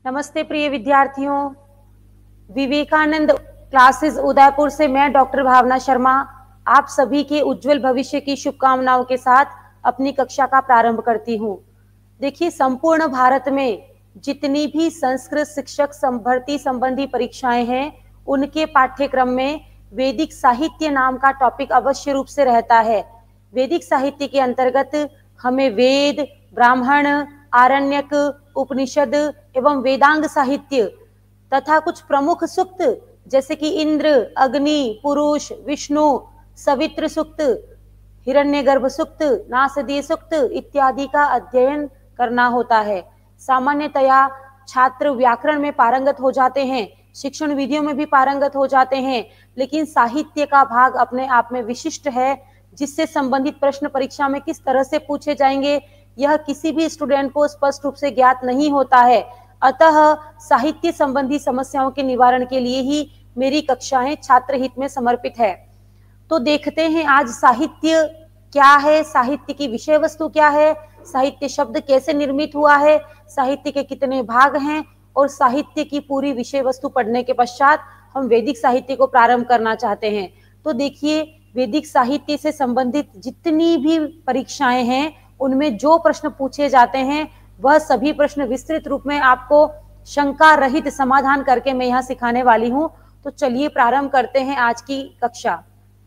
नमस्ते प्रिय विद्यार्थियों। विवेकानंद क्लासेस उदयपुर से मैं डॉक्टर भावना शर्मा आप सभी के उज्जवल भविष्य की शुभकामनाओं के साथ अपनी कक्षा का प्रारंभ करती हूँ। देखिए, संपूर्ण भारत में जितनी भी संस्कृत शिक्षक भर्ती संबंधी परीक्षाएं हैं, उनके पाठ्यक्रम में वैदिक साहित्य नाम का टॉपिक अवश्य रूप से रहता है। वैदिक साहित्य के अंतर्गत हमें वेद, ब्राह्मण, आरण्यक, उपनिषद एवं वेदांग साहित्य तथा कुछ प्रमुख सूक्त जैसे कि इंद्र, अग्नि, पुरुष, विष्णु, सवित्र सूक्त, हिरण्यगर्भ सूक्त, नासदीय सूक्त इत्यादि का अध्ययन करना होता है। सामान्यतया छात्र व्याकरण में पारंगत हो जाते हैं, शिक्षण विधियों में भी पारंगत हो जाते हैं, लेकिन साहित्य का भाग अपने आप में विशिष्ट है, जिससे संबंधित प्रश्न परीक्षा में किस तरह से पूछे जाएंगे यह किसी भी स्टूडेंट को स्पष्ट रूप से ज्ञात नहीं होता है। अतः साहित्य संबंधी समस्याओं के निवारण के लिए ही मेरी कक्षाएं छात्र हित में समर्पित है। तो देखते हैं आज साहित्य क्या है, साहित्य की विषय वस्तु क्या है, साहित्य शब्द कैसे निर्मित हुआ है, साहित्य के कितने भाग हैं, और साहित्य की पूरी विषय वस्तु पढ़ने के पश्चात हम वैदिक साहित्य को प्रारंभ करना चाहते हैं। तो देखिए, वैदिक साहित्य से संबंधित जितनी भी परीक्षाएं हैं उनमें जो प्रश्न पूछे जाते हैं वह सभी प्रश्न विस्तृत रूप में आपको शंका रहित समाधान करके मैं यहाँ सिखाने वाली हूँ। तो चलिए प्रारंभ करते हैं आज की कक्षा।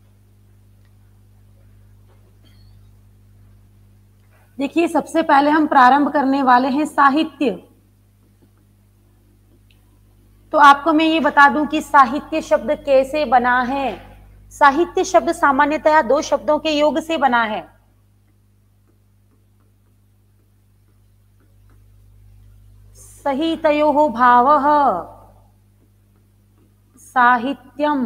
देखिए, सबसे पहले हम प्रारंभ करने वाले हैं साहित्य। तो आपको मैं ये बता दूं कि साहित्य शब्द कैसे बना है। साहित्य शब्द सामान्यतया दो शब्दों के योग से बना है। सहितयोः भावः साहित्यम,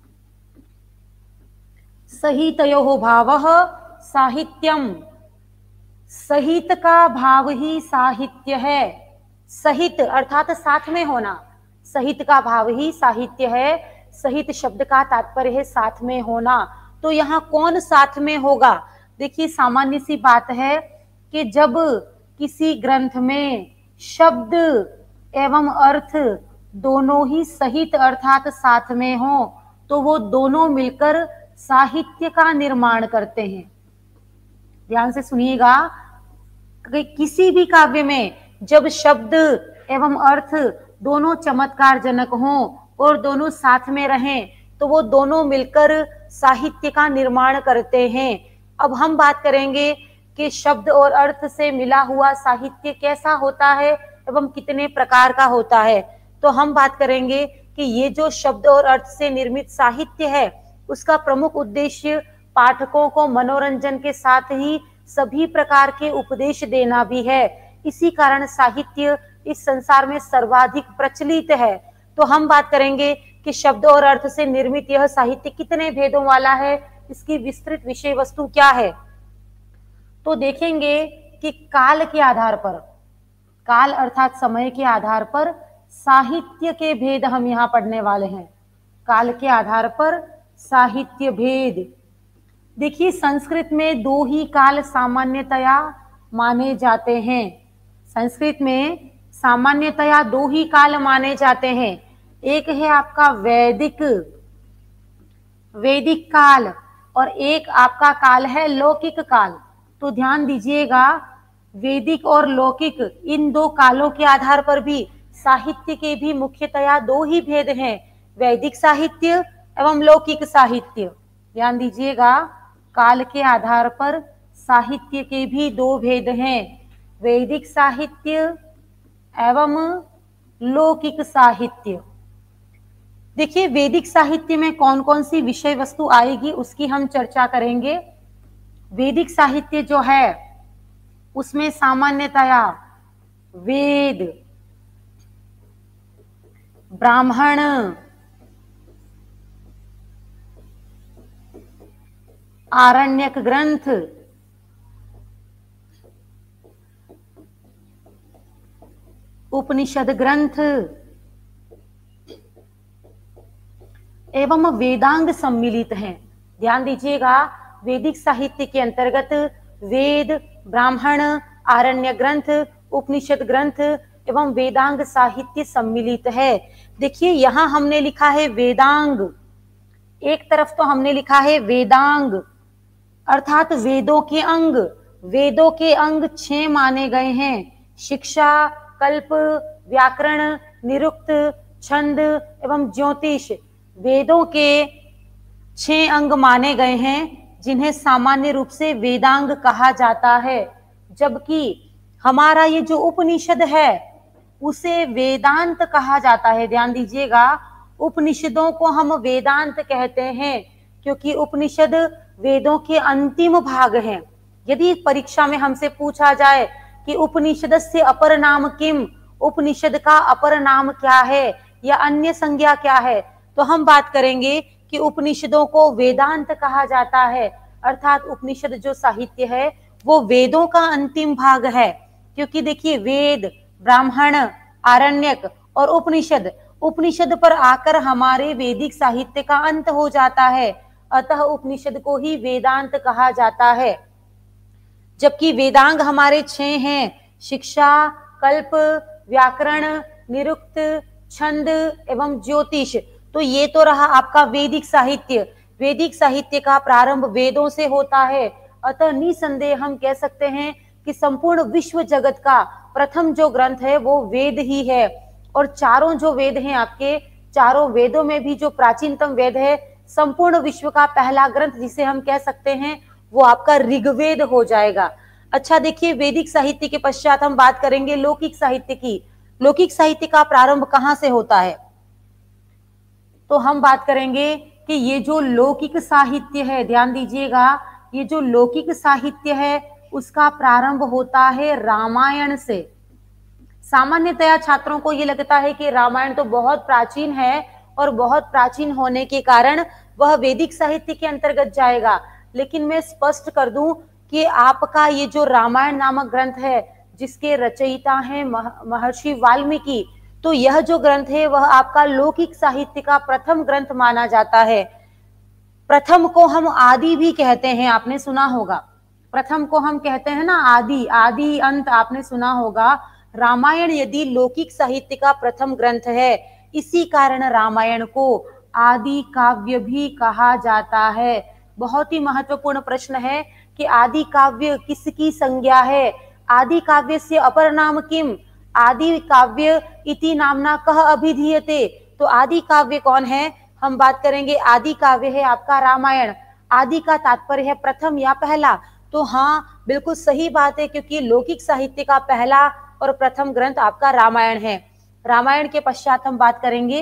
सहितयोः भावः साहित्यम। सहित का भाव ही साहित्य है। सहित अर्थात साथ में होना, सहित का भाव ही साहित्य है। सहित शब्द का तात्पर्य है साथ में होना। तो यहाँ कौन साथ में होगा? देखिए, सामान्य सी बात है कि जब किसी ग्रंथ में शब्द एवं अर्थ दोनों ही सहित अर्थात साथ में हो तो वो दोनों मिलकर साहित्य का निर्माण करते हैं। ध्यान से सुनिएगा, किसी भी काव्य में जब शब्द एवं अर्थ दोनों चमत्कार जनक हों और दोनों साथ में रहें तो वो दोनों मिलकर साहित्य का निर्माण करते हैं। अब हम बात करेंगे कि शब्द और अर्थ से मिला हुआ साहित्य कैसा होता है एवं कितने प्रकार का होता है। तो हम बात करेंगे कि ये जो शब्द और अर्थ से निर्मित साहित्य है उसका प्रमुख उद्देश्य पाठकों को मनोरंजन के साथ ही सभी प्रकार के उपदेश देना भी है। इसी कारण साहित्य इस संसार में सर्वाधिक प्रचलित है। तो हम बात करेंगे कि शब्द और अर्थ से निर्मित यह साहित्य कितने भेदों वाला है, इसकी विस्तृत विषय वस्तु क्या है। तो देखेंगे कि काल के आधार पर, काल अर्थात समय के आधार पर साहित्य के भेद हम यहाँ पढ़ने वाले हैं। काल के आधार पर साहित्य भेद। देखिए, संस्कृत में दो ही काल सामान्यतया माने जाते हैं। संस्कृत में सामान्यतया दो ही काल माने जाते हैं। एक है आपका वैदिक काल और एक आपका काल है लौकिक काल। तो ध्यान दीजिएगा, वैदिक और लौकिक इन दो कालों के आधार पर भी साहित्य के भी मुख्यतया दो ही भेद हैं, वैदिक साहित्य एवं लौकिक साहित्य। ध्यान दीजिएगा, काल के आधार पर साहित्य के भी दो भेद हैं, वैदिक साहित्य एवं लौकिक साहित्य। देखिए, वैदिक साहित्य में कौन कौन सी विषय वस्तु आएगी उसकी हम चर्चा करेंगे। वैदिक साहित्य जो है उसमें सामान्यतया वेद, ब्राह्मण, आरण्यक ग्रंथ, उपनिषद ग्रंथ एवं वेदांग सम्मिलित हैं। ध्यान दीजिएगा, वैदिक साहित्य के अंतर्गत वेद, ब्राह्मण, आरण्य ग्रंथ, उपनिषद ग्रंथ एवं वेदांग साहित्य सम्मिलित है। देखिए यहाँ हमने लिखा है वेदांग, एक तरफ तो हमने लिखा है वेदांग अर्थात वेदों के अंग। वेदों के अंग 6 माने गए हैं, शिक्षा, कल्प, व्याकरण, निरुक्त, छंद एवं ज्योतिष। वेदों के 6 अंग माने गए हैं जिन्हें सामान्य रूप से वेदांग कहा जाता है, जबकि हमारा ये जो उपनिषद है उसे वेदांत कहा जाता है। ध्यान दीजिएगा, उपनिषदों को हम वेदांत कहते हैं क्योंकि उपनिषद वेदों के अंतिम भाग हैं। यदि परीक्षा में हमसे पूछा जाए कि उपनिषदस्य अपर नाम किम, उपनिषद का अपर नाम क्या है या अन्य संज्ञा क्या है, तो हम बात करेंगे कि उपनिषदों को वेदांत कहा जाता है। अर्थात उपनिषद जो साहित्य है वो वेदों का अंतिम भाग है, क्योंकि देखिए वेद, ब्राह्मण, आरण्यक और उपनिषद, उपनिषद पर आकर हमारे वैदिक साहित्य का अंत हो जाता है। अतः उपनिषद को ही वेदांत कहा जाता है। जबकि वेदांग हमारे 6 हैं, शिक्षा, कल्प, व्याकरण, निरुक्त, छंद एवं ज्योतिष। तो ये तो रहा आपका वैदिक साहित्य। वैदिक साहित्य का प्रारंभ वेदों से होता है। अतः निसंदेह हम कह सकते हैं कि संपूर्ण विश्व जगत का प्रथम जो ग्रंथ है वो वेद ही है। और चारों जो वेद हैं आपके, चारों वेदों में भी जो प्राचीनतम वेद है, संपूर्ण विश्व का पहला ग्रंथ जिसे हम कह सकते हैं वो आपका ऋग्वेद हो जाएगा। अच्छा देखिए, वैदिक साहित्य के पश्चात हम बात करेंगे लौकिक साहित्य की। लौकिक साहित्य का प्रारंभ कहां से होता है? तो हम बात करेंगे कि ये जो लौकिक साहित्य है, ध्यान दीजिएगा, ये जो लौकिक साहित्य है उसका प्रारंभ होता है रामायण से। सामान्यतया छात्रों को ये लगता है कि रामायण तो बहुत प्राचीन है और बहुत प्राचीन होने के कारण वह वैदिक साहित्य के अंतर्गत जाएगा, लेकिन मैं स्पष्ट कर दूं कि आपका ये जो रामायण नामक ग्रंथ है जिसके रचयिता हैं महर्षि वाल्मीकि, तो यह जो ग्रंथ है वह आपका लौकिक साहित्य का प्रथम ग्रंथ माना जाता है। प्रथम को हम आदि भी कहते हैं, आपने सुना होगा। प्रथम को हम कहते हैं ना आदि, आदि अंत आपने सुना होगा। रामायण यदि लौकिक साहित्य का प्रथम ग्रंथ है, इसी कारण रामायण को आदि काव्य भी कहा जाता है। बहुत ही महत्वपूर्ण प्रश्न है कि आदि काव्य किसकी संज्ञा है? आदि काव्य से अपर नाम किम? आदि काव्य इति नामना कह अभिधीयते। तो आदि काव्य कौन है? हम बात करेंगे आदि काव्य है आपका रामायण। आदि का तात्पर्य है प्रथम या पहला। तो हाँ, बिल्कुल सही बात है, क्योंकि लौकिक साहित्य का पहला और प्रथम ग्रंथ आपका रामायण है। रामायण के पश्चात हम बात करेंगे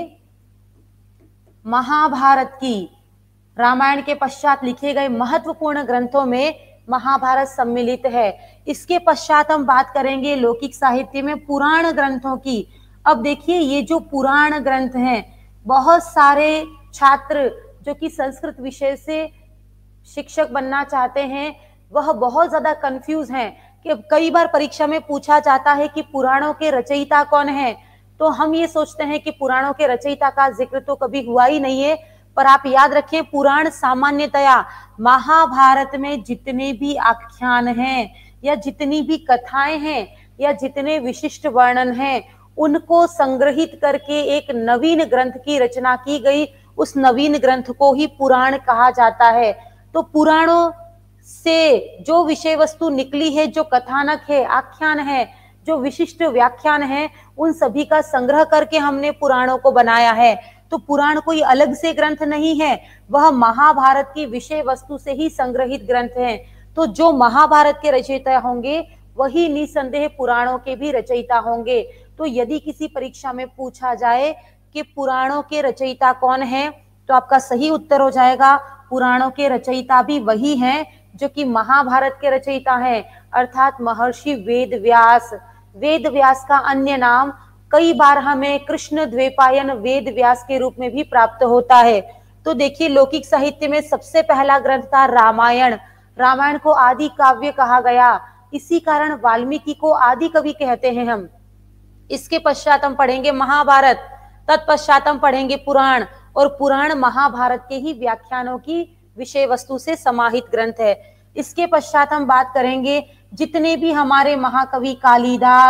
महाभारत की। रामायण के पश्चात लिखे गए महत्वपूर्ण ग्रंथों में महाभारत सम्मिलित है। इसके पश्चात हम बात करेंगे लौकिक साहित्य में पुराण ग्रंथों की। अब देखिए, ये जो पुराण ग्रंथ हैं, बहुत सारे छात्र जो कि संस्कृत विषय से शिक्षक बनना चाहते हैं वह बहुत ज्यादा कंफ्यूज हैं कि कई बार परीक्षा में पूछा जाता है कि पुराणों के रचयिता कौन है। तो हम ये सोचते हैं कि पुराणों के रचयिता का जिक्र तो कभी हुआ ही नहीं है, पर आप याद रखें, पुराण सामान्यतया महाभारत में जितने भी आख्यान हैं या जितनी भी कथाएं हैं या जितने विशिष्ट वर्णन हैं, उनको संग्रहित करके एक नवीन ग्रंथ की रचना की गई। उस नवीन ग्रंथ को ही पुराण कहा जाता है। तो पुराणों से जो विषय वस्तु निकली है, जो कथानक है, आख्यान है, जो विशिष्ट व्याख्यान है, उन सभी का संग्रह करके हमने पुराणों को बनाया है। तो पुराण कोई अलग से ग्रंथ नहीं है, वह महाभारत की विषय वस्तु से ही संग्रहित ग्रंथ हैं। तो जो महाभारत के रचयिता होंगे वही निसंदेह पुराणों के भी रचयिता होंगे। तो यदि किसी परीक्षा में पूछा जाए कि पुराणों के रचयिता कौन है, तो आपका सही उत्तर हो जाएगा पुराणों के रचयिता भी वही हैं जो कि महाभारत के रचयिता हैं, अर्थात महर्षि वेद व्यास। वेद व्यास का अन्य नाम कई बार हमें कृष्ण द्वैपायन वेद व्यास के रूप में भी प्राप्त होता है। तो देखिए, लौकिक साहित्य में सबसे पहला ग्रंथ था रामायण। रामायण को आदि काव्य कहा गया, इसी कारण वाल्मीकि को आदि कवि कहते हैं हम। इसके पश्चात हम पढ़ेंगे महाभारत, तत्पश्चात हम पढ़ेंगे पुराण, और पुराण महाभारत के ही व्याख्यानों की विषय वस्तु से समाहित ग्रंथ है। इसके पश्चात हम बात करेंगे जितने भी हमारे महाकवि कालिदास,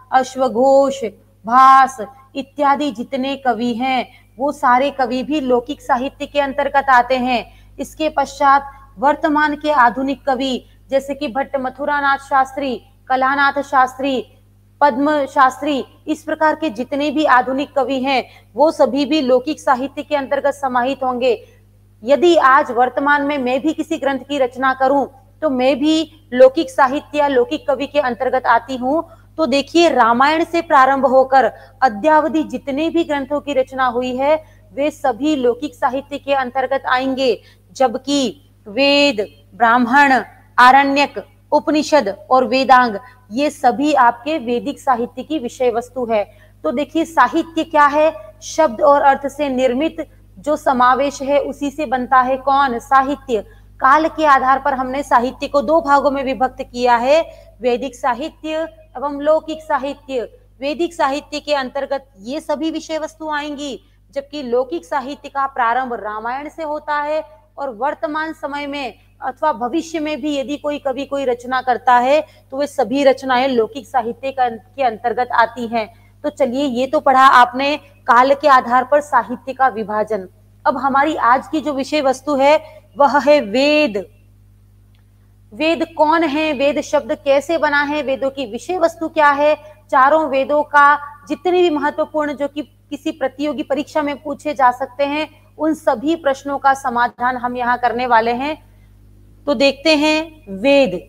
अश्वघोष, भास इत्यादि जितने कवि हैं वो सारे कवि भी लौकिक साहित्य के अंतर्गत आते हैं। इसके पश्चात वर्तमान के आधुनिक कवि जैसे कि भट्ट मथुरानाथ शास्त्री, कलानाथ शास्त्री, पद्म शास्त्री, इस प्रकार के जितने भी आधुनिक कवि हैं वो सभी भी लौकिक साहित्य के अंतर्गत समाहित होंगे। यदि आज वर्तमान में मैं भी किसी ग्रंथ की रचना करूं तो मैं भी लौकिक साहित्य या लौकिक कवि के अंतर्गत आती हूं। तो देखिए, रामायण से प्रारंभ होकर अद्यावधि जितने भी ग्रंथों की रचना हुई है वे सभी लौकिक साहित्य के अंतर्गत आएंगे, जबकि वेद, ब्राह्मण, आरण्यक, उपनिषद और वेदांग ये सभी आपके वैदिक साहित्य की विषय वस्तु है। तो देखिए, साहित्य क्या है? शब्द और अर्थ से निर्मित जो समावेश है उसी से बनता है कौन? साहित्य। काल के आधार पर हमने साहित्य को दो भागों में विभक्त किया है, वैदिक साहित्य एवं लौकिक साहित्य। वैदिक साहित्य के अंतर्गत ये सभी विषय वस्तु आएंगी, जबकि लौकिक साहित्य का प्रारंभ रामायण से होता है और वर्तमान समय में अथवा भविष्य में भी यदि कोई कवि कोई रचना करता है तो वे सभी रचनाएं लौकिक साहित्य के अंतर्गत आती हैं। तो चलिए, ये तो पढ़ा आपने काल के आधार पर साहित्य का विभाजन। अब हमारी आज की जो विषय वस्तु है वह है वेद। वेद कौन है? वेद शब्द कैसे बना है? वेदों की विषय वस्तु क्या है? चारों वेदों का जितने भी महत्वपूर्ण जो कि किसी प्रतियोगी परीक्षा में पूछे जा सकते हैं उन सभी प्रश्नों का समाधान हम यहाँ करने वाले हैं। तो देखते हैं वेद।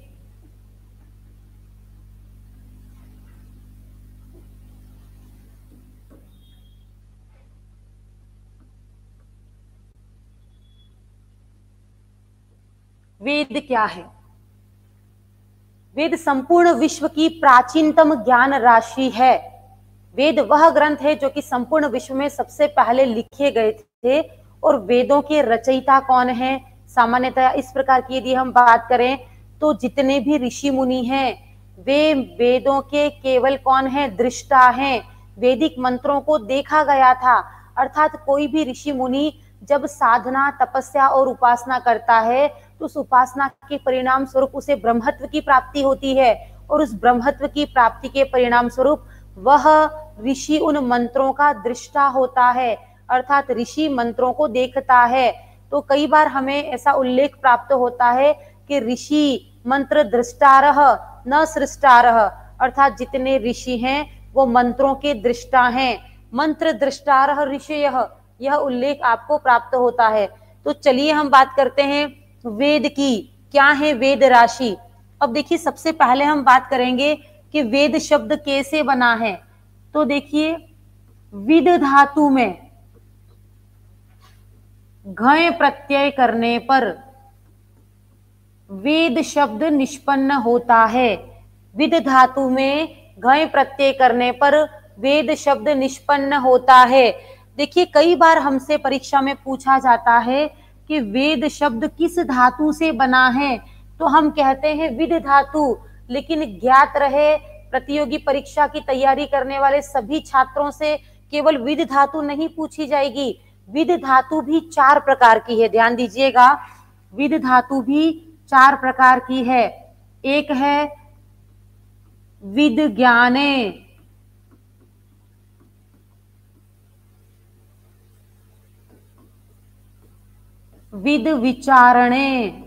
वेद क्या है? वेद संपूर्ण विश्व की प्राचीनतम ज्ञान राशि है। वेद वह ग्रंथ है जो कि संपूर्ण विश्व में सबसे पहले लिखे गए थे। और वेदों के रचयिता कौन है? सामान्यतः इस प्रकार की यदि हम बात करें तो जितने भी ऋषि मुनि हैं वे वेदों के केवल कौन है? दृष्टा हैं। वैदिक मंत्रों को देखा गया था, अर्थात कोई भी ऋषि मुनि जब साधना, तपस्या और उपासना करता है तो उस उपासना के परिणाम स्वरूप उसे ब्रह्मत्व की प्राप्ति होती है, और उस ब्रह्मत्व की प्राप्ति के परिणाम स्वरूप वह ऋषि उन मंत्रों का दृष्टा होता है, अर्थात ऋषि मंत्रों को देखता है। तो कई बार हमें ऐसा उल्लेख प्राप्त होता है कि ऋषि मंत्र दृष्टारः न सृष्टारः, अर्थात जितने ऋषि हैं वो मंत्रों के दृष्टा हैं। मंत्र दृष्टारः ऋषयः, यह उल्लेख आपको प्राप्त होता है। तो चलिए हम बात करते हैं वेद की। क्या है वेद राशि? अब देखिए, सबसे पहले हम बात करेंगे कि वेद शब्द कैसे बना है। तो देखिए, विद धातु में घय प्रत्यय करने पर वेद शब्द निष्पन्न होता है। विद धातु में घय प्रत्यय करने पर वेद शब्द निष्पन्न होता है। देखिए, कई बार हमसे परीक्षा में पूछा जाता है कि वेद शब्द किस धातु से बना है, तो हम कहते हैं विद धातु। लेकिन ज्ञात रहे, प्रतियोगी परीक्षा की तैयारी करने वाले सभी छात्रों से केवल विद धातु नहीं पूछी जाएगी। विद धातु भी 4 प्रकार की है, ध्यान दीजिएगा। विद धातु भी 4 प्रकार की है। एक है विद ज्ञाने, विद विचारणे,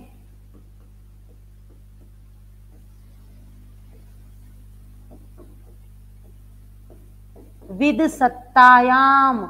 विद सत्तायाम,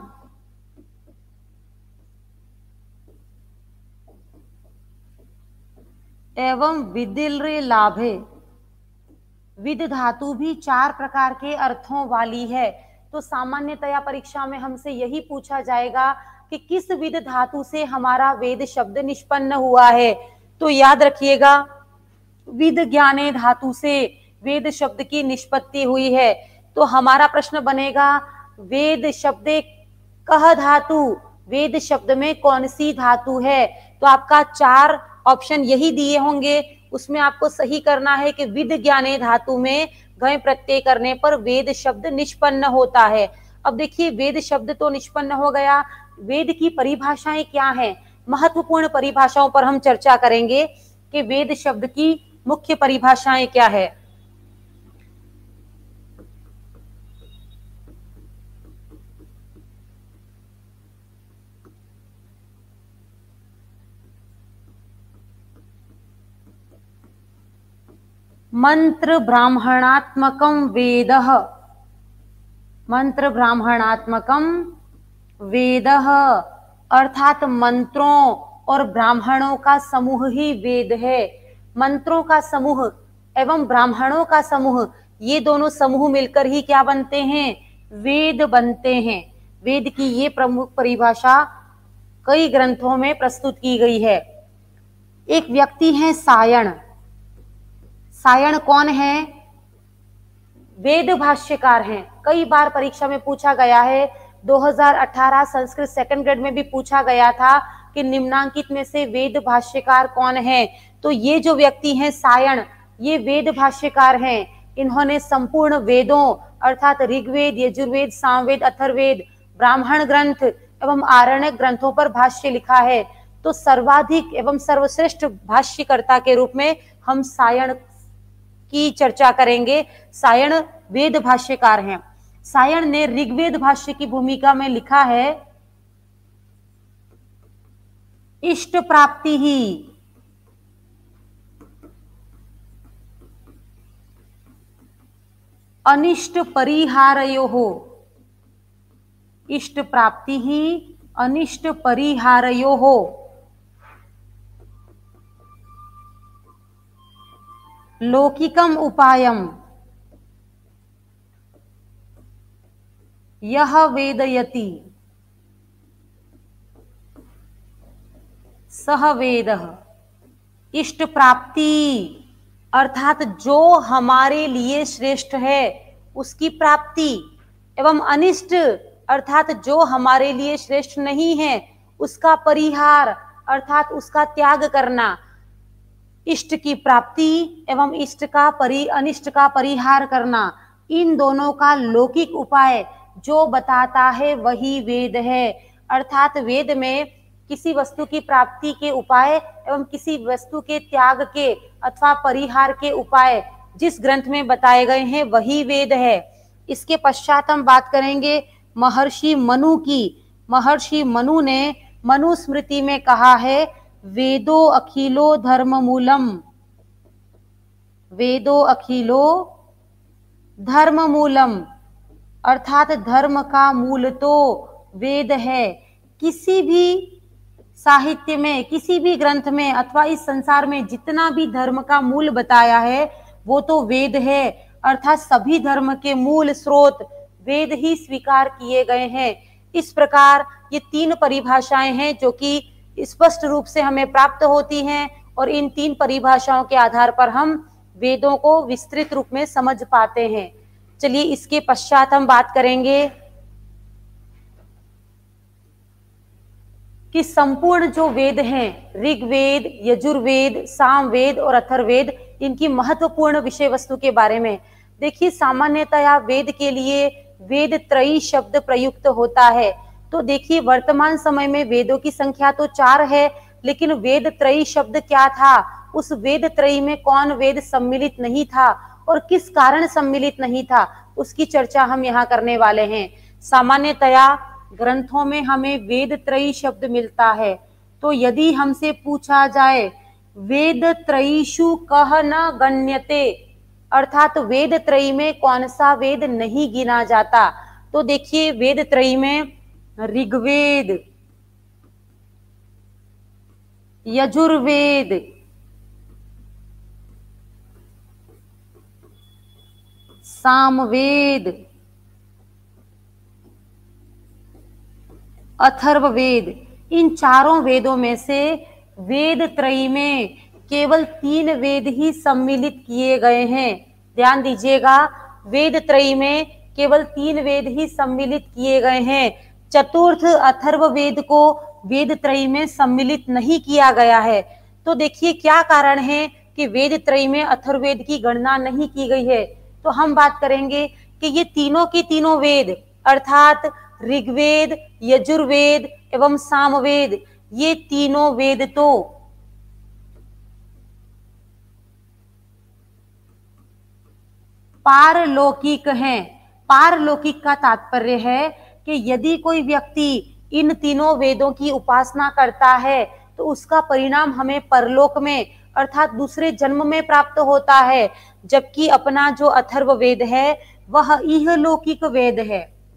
एवं विदिल्रे लाभे। विद धातु भी 4 प्रकार के अर्थों वाली है। तो सामान्यतया परीक्षा में हमसे यही पूछा जाएगा कि किस विद धातु से हमारा वेद शब्द निष्पन्न हुआ है। तो याद रखिएगा, विद ज्ञाने धातु से वेद शब्द की निष्पत्ति हुई है। तो हमारा प्रश्न बनेगा, वेद शब्द कह धातु, वेद शब्द में कौन सी धातु है? तो आपका 4 ऑप्शन यही दिए होंगे, उसमें आपको सही करना है कि विद ज्ञाने धातु में घय प्रत्यय करने पर वेद शब्द निष्पन्न होता है। अब देखिए, वेद शब्द तो निष्पन्न हो गया, वेद की परिभाषाएं क्या हैं? महत्वपूर्ण परिभाषाओं पर हम चर्चा करेंगे कि वेद शब्द की मुख्य परिभाषाएं क्या है। मंत्र ब्राह्मणात्मकम वेदः, मंत्र ब्राह्मणात्मकम वेदः अर्थात मंत्रों और ब्राह्मणों का समूह ही वेद है। मंत्रों का समूह एवं ब्राह्मणों का समूह, ये दोनों समूह मिलकर ही क्या बनते हैं? वेद बनते हैं। वेद की ये प्रमुख परिभाषा कई ग्रंथों में प्रस्तुत की गई है। एक व्यक्ति है सायण। सायण कौन है? वेद भाष्यकार हैं। कई बार परीक्षा में पूछा गया है। 2018 संस्कृत सेकंड ग्रेड में भी पूछा गया था कि निम्नांकित में से वेद भाष्यकार कौन है। तो ये जो व्यक्ति हैं सायण, ये वेद भाष्यकार हैं। इन्होंने संपूर्ण वेदों अर्थात ऋग्वेद, यजुर्वेद, सामवेद, अथर्ववेद, ब्राह्मण ग्रंथ एवं आरण्यक ग्रंथों पर भाष्य लिखा है। तो सर्वाधिक एवं सर्वश्रेष्ठ भाष्यकर्ता के रूप में हम सायण की चर्चा करेंगे। सायण वेद भाष्यकार हैं। सायण ने ऋग्वेद भाष्य की भूमिका में लिखा है, इष्ट प्राप्ति ही अनिष्ट परिहारयोः, इष्ट प्राप्ति ही अनिष्ट परिहारयोः लौकिकम उपायम यह वेदयति सह वेदः। इष्ट प्राप्ति अर्थात जो हमारे लिए श्रेष्ठ है उसकी प्राप्ति, एवं अनिष्ट अर्थात जो हमारे लिए श्रेष्ठ नहीं है उसका परिहार अर्थात उसका त्याग करना। इष्ट की प्राप्ति एवं अनिष्ट का परिहार करना, इन दोनों का लौकिक उपाय जो बताता है वही वेद है। अर्थात वेद में किसी वस्तु की प्राप्ति के उपाय एवं किसी वस्तु के त्याग के अथवा परिहार के उपाय जिस ग्रंथ में बताए गए हैं वही वेद है। इसके पश्चात हम बात करेंगे महर्षि मनु की। महर्षि मनु ने मनुस्मृति में कहा है, वेदो अखिलो धर्म मूलम, वेदो अखिलो धर्म मूलम अर्थात धर्म का मूल तो वेद है। किसी भी साहित्य में, किसी भी ग्रंथ में अथवा इस संसार में जितना भी धर्म का मूल बताया है वो तो वेद है। अर्थात सभी धर्म के मूल स्रोत वेद ही स्वीकार किए गए हैं। इस प्रकार ये तीन परिभाषाएं हैं जो कि स्पष्ट रूप से हमें प्राप्त होती हैं और इन तीन परिभाषाओं के आधार पर हम वेदों को विस्तृत रूप में समझ पाते हैं। चलिए इसके पश्चात हम बात करेंगे कि संपूर्ण जो वेद हैं, ऋग्वेद, यजुर्वेद, सामवेद और अथर्ववेद, इनकी महत्वपूर्ण विषय वस्तु के बारे में। देखिए सामान्यतया वेद के लिए वेद त्रयी शब्द प्रयुक्त होता है। तो देखिए वर्तमान समय में वेदों की संख्या तो 4 है, लेकिन वेद त्रयी शब्द क्या था, उस वेद त्रयी में कौन वेद सम्मिलित नहीं था और किस कारण सम्मिलित नहीं था, उसकी चर्चा हम यहाँ करने वाले हैं। सामान्यतया ग्रंथों में हमें वेद त्रयी शब्द मिलता है। तो यदि हमसे पूछा जाए वेद त्रयीषु कह न गण्यते, अर्थात वेद त्रयी में कौन सा वेद नहीं गिना जाता, तो देखिए वेद त्रयी में ऋग्वेद, यजुर्वेद, सामवेद, अथर्ववेद, इन चारों वेदों में से वेद त्रयी में केवल 3 वेद ही सम्मिलित किए गए हैं। ध्यान दीजिएगा, वेद त्रयी में केवल 3 वेद ही सम्मिलित किए गए हैं। चतुर्थ अथर्ववेद को वेद त्रयी में सम्मिलित नहीं किया गया है। तो देखिए क्या कारण है कि वेद त्रयी में अथर्ववेद की गणना नहीं की गई है। तो हम बात करेंगे कि ये तीनों के तीनों वेद अर्थात ऋग्वेद, यजुर्वेद एवं सामवेद, ये तीनों वेद तो पारलौकिक हैं। पारलौकिक का तात्पर्य है कि यदि कोई व्यक्ति इन तीनों वेदों की उपासना करता है तो उसका परिणाम हमें परलोक में अर्थात दूसरे जन्म में प्राप्त होता है, जबकि अपना जो अथर्ववेद है वह इहलौकिक वेद है।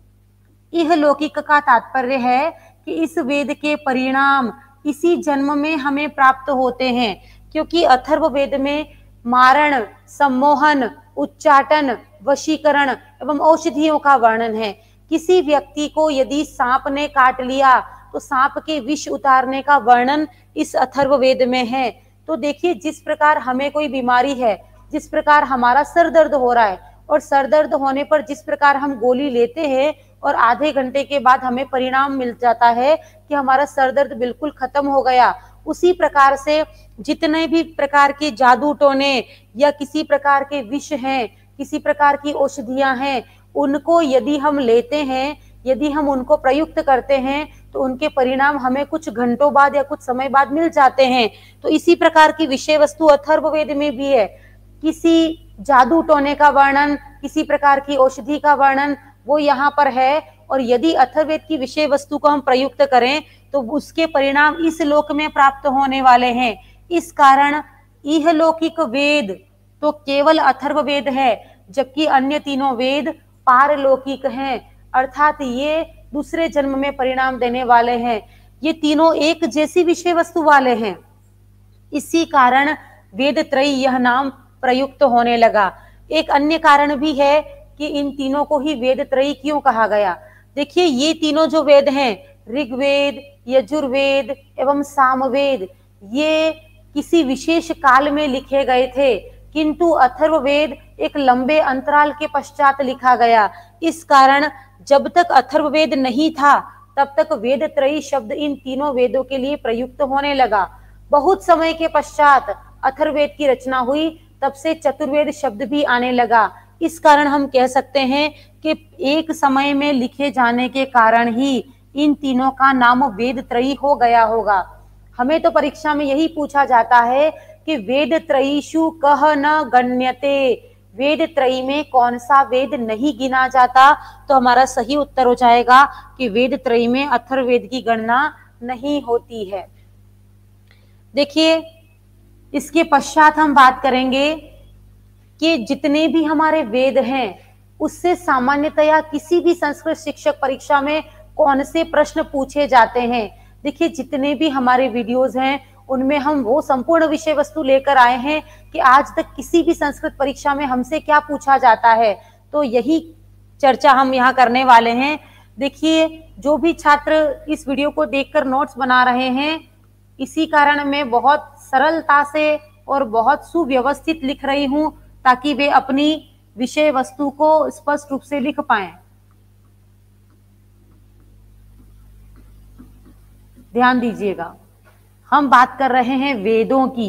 इहलौकिक का तात्पर्य है कि इस वेद के परिणाम इसी जन्म में हमें प्राप्त होते हैं, क्योंकि अथर्ववेद में मारण, सम्मोहन, उच्चाटन, वशीकरण एवं औषधियों का वर्णन है। किसी व्यक्ति को यदि सांप ने काट लिया तो सांप के विष उतारने का वर्णन इस अथर्ववेद में है। तो देखिए, जिस प्रकार हमें कोई बीमारी है, जिस प्रकार हमारा सर दर्द हो रहा है और सर दर्द होने पर जिस प्रकार हम गोली लेते हैं और आधे घंटे के बाद हमें परिणाम मिल जाता है कि हमारा सर दर्द बिल्कुल खत्म हो गया, उसी प्रकार से जितने भी प्रकार के जादू टोने या किसी प्रकार के विष हैं, किसी प्रकार की औषधियां हैं, उनको यदि हम लेते हैं, यदि हम उनको प्रयुक्त करते हैं तो उनके परिणाम हमें कुछ घंटों बाद या कुछ समय बाद मिल जाते हैं। तो इसी प्रकार की विषय वस्तु अथर्ववेद में भी है। किसी जादू टोने का वर्णन, किसी प्रकार की औषधि का वर्णन वो यहाँ पर है, और यदि अथर्ववेद की विषय वस्तु को हम प्रयुक्त करें तो उसके परिणाम इस लोक में प्राप्त होने वाले हैं। इस कारण इहलौकिक वेद तो केवल अथर्ववेद है, जबकि अन्य तीनों वेद पारलौकिक हैं, अर्थात ये दूसरे जन्म में परिणाम देने वाले हैं। ये तीनों एक जैसी विषय वस्तु वाले हैं, इसी कारण वेद त्रयी यह नाम प्रयुक्त होने लगा। एक अन्य कारण भी है कि इन तीनों को ही वेद त्रयी क्यों कहा गया। देखिए, ये तीनों जो वेद हैं, ऋग्वेद, यजुर्वेद एवं सामवेद, ये किसी विशेष काल में लिखे गए थे, किंतु अथर्ववेद एक लंबे अंतराल के पश्चात लिखा गया। इस कारण जब तक अथर्ववेद नहीं था तब तक वेद त्रयी शब्द इन तीनों वेदों के लिए प्रयुक्त होने लगा। बहुत समय के पश्चात अथर्ववेद की रचना हुई, तब से चतुर्वेद शब्द भी आने लगा। इस कारण हम कह सकते हैं कि एक समय में लिखे जाने के कारण ही इन तीनों का नाम वेद त्रयी हो गया होगा। हमें तो परीक्षा में यही पूछा जाता है कि वेद त्रयीषु कह न गण्यते, वेद त्रयी में कौन सा वेद नहीं गिना जाता, तो हमारा सही उत्तर हो जाएगा कि वेद त्रयी में अथर्ववेद की गणना नहीं होती है। देखिए, इसके पश्चात हम बात करेंगे कि जितने भी हमारे वेद हैं उससे सामान्यतया किसी भी संस्कृत शिक्षक परीक्षा में कौन से प्रश्न पूछे जाते हैं। देखिए, जितने भी हमारे वीडियोस हैं उनमें हम वो संपूर्ण विषय वस्तु लेकर आए हैं कि आज तक किसी भी संस्कृत परीक्षा में हमसे क्या पूछा जाता है, तो यही चर्चा हम यहाँ करने वाले हैं। देखिए, जो भी छात्र इस वीडियो को देखकर नोट्स बना रहे हैं, इसी कारण मैं बहुत सरलता से और बहुत सुव्यवस्थित लिख रही हूं ताकि वे अपनी विषय वस्तु को स्पष्ट रूप से लिख पाएं। ध्यान दीजिएगा, हम बात कर रहे हैं वेदों की।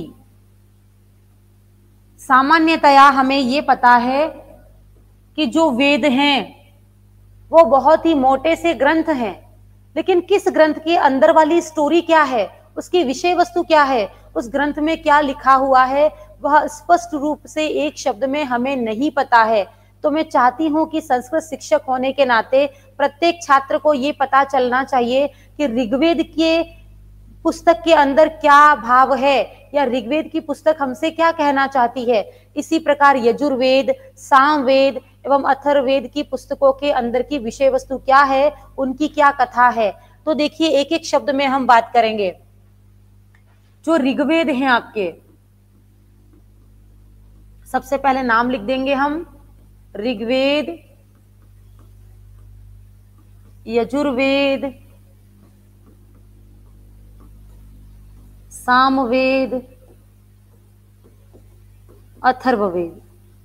सामान्यतया हमें ये पता है कि जो वेद हैं वो बहुत ही मोटे से ग्रंथ हैं, लेकिन किस ग्रंथ के अंदर वाली स्टोरी क्या है, उसकी विषय वस्तु क्या है, उस ग्रंथ में क्या लिखा हुआ है, वह स्पष्ट रूप से एक शब्द में हमें नहीं पता है। तो मैं चाहती हूं कि संस्कृत शिक्षक होने के नाते प्रत्येक छात्र को ये पता चलना चाहिए कि ऋग्वेद के पुस्तक के अंदर क्या भाव है, या ऋग्वेद की पुस्तक हमसे क्या कहना चाहती है। इसी प्रकार यजुर्वेद, सामवेद एवं अथर्ववेद की पुस्तकों के अंदर की विषय वस्तु क्या है, उनकी क्या कथा है। तो देखिए, एक एक शब्द में हम बात करेंगे। जो ऋग्वेद हैं आपके, सबसे पहले नाम लिख देंगे हम, ऋग्वेद, यजुर्वेद, सामवेद, अथर्ववेद।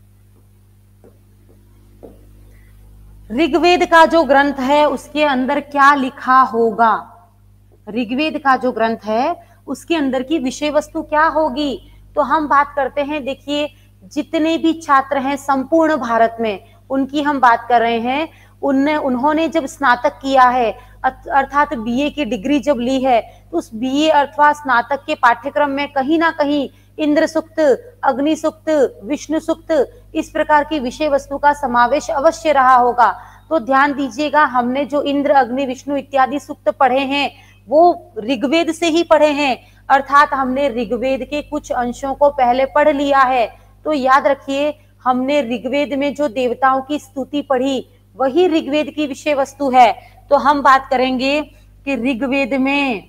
ऋग्वेद का जो ग्रंथ है उसके अंदर क्या लिखा होगा, ऋग्वेद का जो ग्रंथ है उसके अंदर की विषय वस्तु क्या होगी। तो हम बात करते हैं, देखिए, जितने भी छात्र हैं संपूर्ण भारत में, उनकी हम बात कर रहे हैं। उन्होंने जब स्नातक किया है, अर्थात बीए की डिग्री जब ली है, तो उस बीए अथवा स्नातक के पाठ्यक्रम में कहीं ना कहीं इंद्र सूक्त, अग्नि सूक्त, विष्णु सूक्त, इस प्रकार की विषय वस्तु का समावेश अवश्य रहा होगा। तो ध्यान दीजिएगा, हमने जो इंद्र, अग्नि, विष्णु इत्यादि सूक्त पढ़े हैं वो ऋग्वेद से ही पढ़े हैं, अर्थात हमने ऋग्वेद के कुछ अंशों को पहले पढ़ लिया है। तो याद रखिए, हमने ऋग्वेद में जो देवताओं की स्तुति पढ़ी वही ऋग्वेद की विषय वस्तु है। तो हम बात करेंगे कि ऋग्वेद में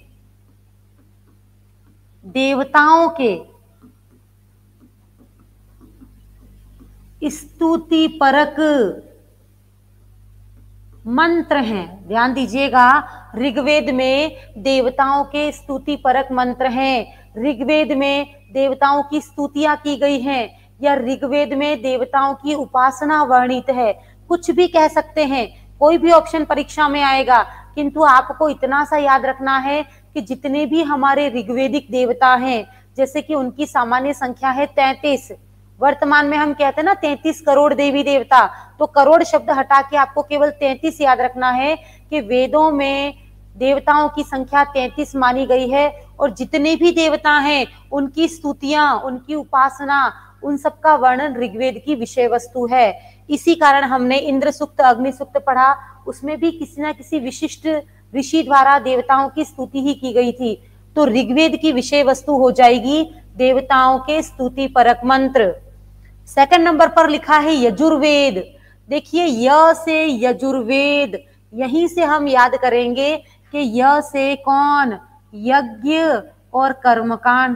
देवताओं के स्तुति परक मंत्र हैं। ध्यान दीजिएगा, ऋग्वेद में देवताओं के स्तुति परक मंत्र हैं। ऋग्वेद में देवताओं की स्तुतियां की गई हैं, या ऋग्वेद में देवताओं की उपासना वर्णित है। कुछ भी कह सकते हैं, कोई भी ऑप्शन परीक्षा में आएगा, किंतु आपको इतना सा याद रखना है कि जितने भी हमारे ऋग्वेदिक देवता हैं, जैसे कि उनकी सामान्य संख्या है 33। वर्तमान में हम कहते हैं ना 33 करोड़ देवी देवता, तो करोड़ शब्द हटा के आपको केवल 33 याद रखना है कि वेदों में देवताओं की संख्या 33 मानी गई है। और जितने भी देवता हैं उनकी स्तुतियां, उनकी उपासना, उन सब का वर्णन ऋग्वेद की विषय वस्तु है। इसी कारण हमने इंद्र सूक्त, अग्नि सूक्त पढ़ा, उसमें भी किसी न किसी विशिष्ट ऋषि द्वारा देवताओं की स्तुति ही की गई थी। तो ऋग्वेद की विषय वस्तु हो जाएगी देवताओं के स्तुति परक मंत्र। सेकंड नंबर पर लिखा है यजुर्वेद। देखिए, य से यजुर्वेद, यहीं से हम याद करेंगे कि य से कौन, यज्ञ और कर्मकांड।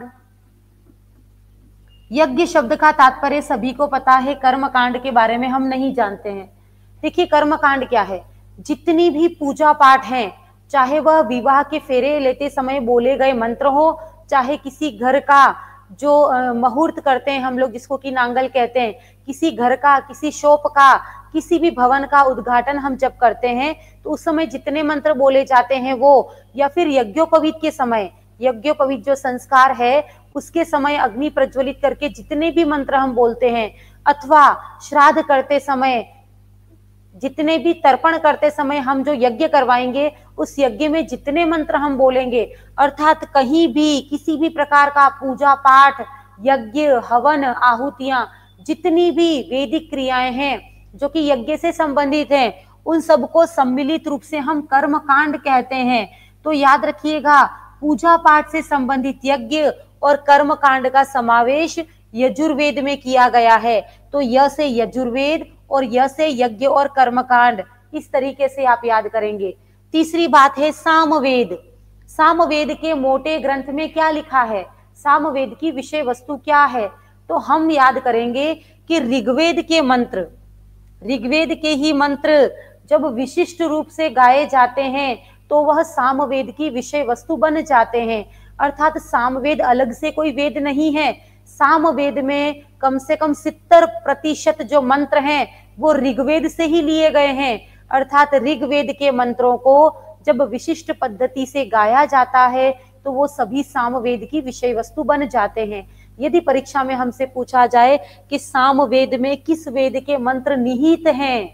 यज्ञ शब्द का तात्पर्य सभी को पता है, कर्मकांड के बारे में हम नहीं जानते हैं। देखिए, कर्मकांड क्या है? जितनी भी पूजा पाठ हैं, चाहे वह विवाह के फेरे लेते समय बोले गए मंत्र हो, चाहे किसी घर का जो मुहूर्त करते हैं हम लोग, जिसको कि नांगल कहते हैं, किसी घर का, किसी शॉप का, किसी भी भवन का उद्घाटन हम जब करते हैं तो उस समय जितने मंत्र बोले जाते हैं वो, या फिर यज्ञोपवीत के समय, यज्ञोपवीत जो संस्कार है उसके समय अग्नि प्रज्वलित करके जितने भी मंत्र हम बोलते हैं, अथवा श्राद्ध करते समय, जितने भी तर्पण करते समय हम जो यज्ञ करवाएंगे उस यज्ञ में जितने मंत्र हम बोलेंगे, अर्थात कहीं भी किसी भी प्रकार का पूजा पाठ, यज्ञ, हवन, आहुतियां, जितनी भी वैदिक क्रियाएं हैं जो कि यज्ञ से संबंधित हैं, उन सबको सम्मिलित रूप से हम कर्मकांड कहते हैं। तो याद रखिएगा, पूजा पाठ से संबंधित यज्ञ और कर्मकांड का समावेश यजुर्वेद में किया गया है। तो य से यजुर्वेद और य से यज्ञ और कर्मकांड, इस तरीके से आप याद करेंगे। तीसरी बात है सामवेद। सामवेद के मोटे ग्रंथ में क्या लिखा है, सामवेद की विषय वस्तु क्या है? तो हम याद करेंगे कि ऋग्वेद के मंत्र, ऋग्वेद के ही मंत्र जब विशिष्ट रूप से गाए जाते हैं तो वह सामवेद की विषय वस्तु बन जाते हैं। अर्थात सामवेद अलग से कोई वेद नहीं है। सामवेद में कम से कम 70% जो मंत्र हैं वो ऋग्वेद से ही लिए गए हैं। अर्थात ऋग्वेद के मंत्रों को जब विशिष्ट पद्धति से गाया जाता है तो वो सभी सामवेद की विषय वस्तु बन जाते हैं। यदि परीक्षा में हमसे पूछा जाए कि सामवेद में किस वेद के मंत्र निहित हैं,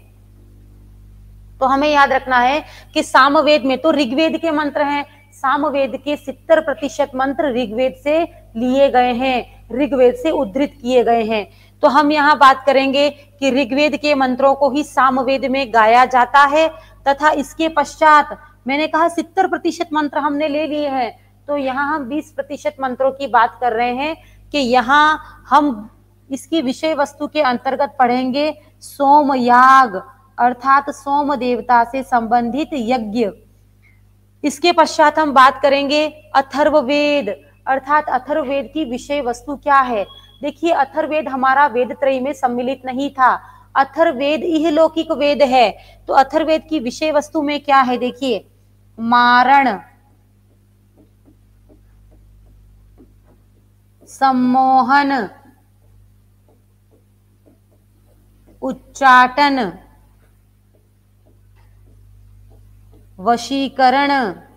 तो हमें याद रखना है कि सामवेद में तो ऋग्वेद के मंत्र हैं। सामवेद के 70% मंत्र ऋग्वेद से लिए गए हैं, ऋग्वेद से उद्धृत किए गए हैं। तो हम यहाँ बात करेंगे कि ऋग्वेद के मंत्रों को ही सामवेद में गाया जाता है, तथा इसके पश्चात मैंने कहा 70% मंत्र हमने ले लिए हैं, तो यहाँ हम 20% मंत्रों की बात कर रहे हैं कि यहाँ हम इसकी विषय वस्तु के अंतर्गत पढ़ेंगे सोमयाग, अर्थात सोम देवता से संबंधित यज्ञ। इसके पश्चात हम बात करेंगे अथर्ववेद, अर्थात अथर्ववेद की विषय वस्तु क्या है। देखिए, अथर्ववेद हमारा वेद त्रयी में सम्मिलित नहीं था। अथर्ववेद इहलौकिक वेद है। तो अथर्ववेद की विषय वस्तु में क्या है, देखिए, मारण, सम्मोहन, उच्चाटन, वशीकरण,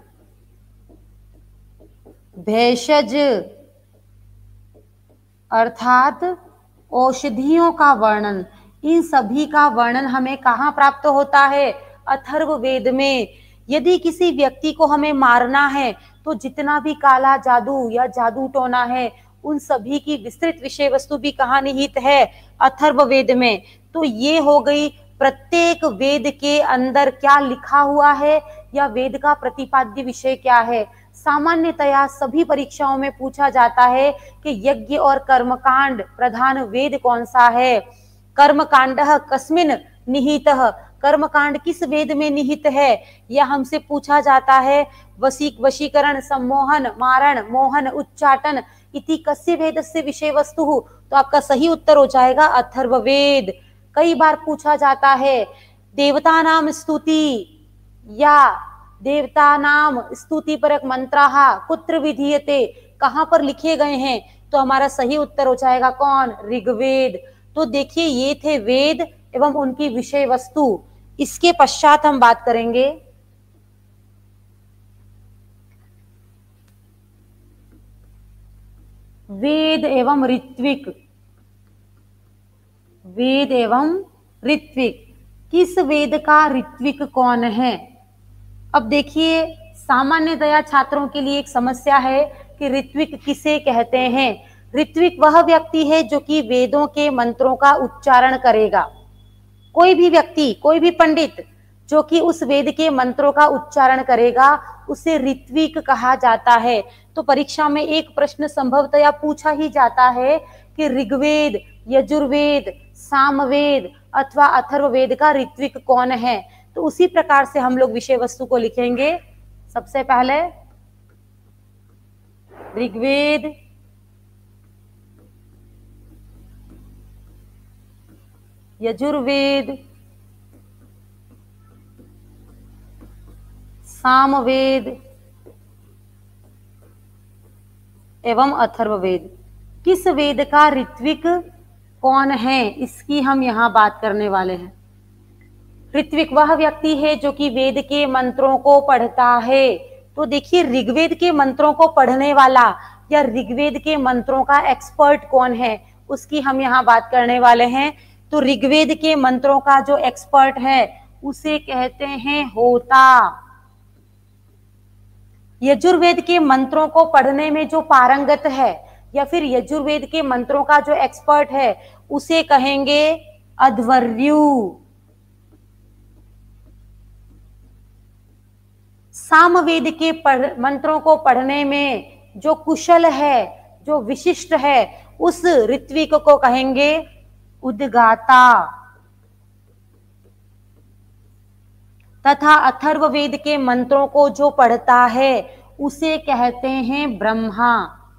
भेषज, अर्थात औषधियों का वर्णन। इन सभी का वर्णन हमें कहाँ प्राप्त होता है? अथर्ववेद में। यदि किसी व्यक्ति को हमें मारना है तो जितना भी काला जादू या जादू टोना है उन सभी की विस्तृत विषय वस्तु भी कहाँ निहित है? अथर्ववेद में। तो ये हो गई प्रत्येक वेद के अंदर क्या लिखा हुआ है या वेद का प्रतिपाद्य विषय क्या है। सामान्यतया सभी परीक्षाओं में पूछा जाता है कि यज्ञ और कर्मकांड प्रधान वेद कौन सा है। कर्मकांडः कस्मिन् निहितः, कर्मकांड किस वेद में निहित है, यह हमसे पूछा जाता है। वशीकरण, सम्मोहन, मारण, मोहन, उच्चाटन इति कस्य वेदस्य विषय वस्तु, तो आपका सही उत्तर हो जाएगा अथर्ववेद। कई बार पूछा जाता है देवता नाम स्तुति या देवता नाम स्तुति परक मंत्राहा कुत्र विधीयते, कहां पर लिखे गए हैं, तो हमारा सही उत्तर हो जाएगा कौन, ऋग्वेद। तो देखिए ये थे वेद एवं उनकी विषय वस्तु। इसके पश्चात हम बात करेंगे वेद एवं ऋत्विक। वेद एवं ऋत्विक, किस वेद का ऋत्विक कौन है। अब देखिए सामान्यतया छात्रों के लिए एक समस्या है कि ऋत्विक किसे कहते हैं। ऋत्विक वह व्यक्ति है जो कि वेदों के मंत्रों का उच्चारण करेगा। कोई भी व्यक्ति, कोई भी पंडित जो कि उस वेद के मंत्रों का उच्चारण करेगा उसे ऋत्विक कहा जाता है। तो परीक्षा में एक प्रश्न संभवतया पूछा ही जाता है कि ऋग्वेद, यजुर्वेद, सामवेद अथवा अथर्ववेद का ऋत्विक कौन है। तो उसी प्रकार से हम लोग विषय वस्तु को लिखेंगे। सबसे पहले ऋग्वेद, यजुर्वेद, सामवेद एवं अथर्ववेद। किस वेद का ऋत्विक कौन है, इसकी हम यहां बात करने वाले हैं। ऋत्विक वह व्यक्ति है जो कि वेद के मंत्रों को पढ़ता है। तो देखिए ऋग्वेद के मंत्रों को पढ़ने वाला या ऋग्वेद के मंत्रों का एक्सपर्ट कौन है, उसकी हम यहाँ बात करने वाले हैं। तो ऋग्वेद के मंत्रों का जो एक्सपर्ट है उसे कहते हैं होता। यजुर्वेद के मंत्रों को पढ़ने में जो पारंगत है या फिर यजुर्वेद के मंत्रों का जो एक्सपर्ट है उसे कहेंगे अध्वर्यु। सामवेद के मंत्रों को पढ़ने में जो कुशल है, जो विशिष्ट है, उस ऋत्विक को कहेंगे उद्गाता। तथा अथर्ववेद के मंत्रों को जो पढ़ता है उसे कहते हैं ब्रह्मा।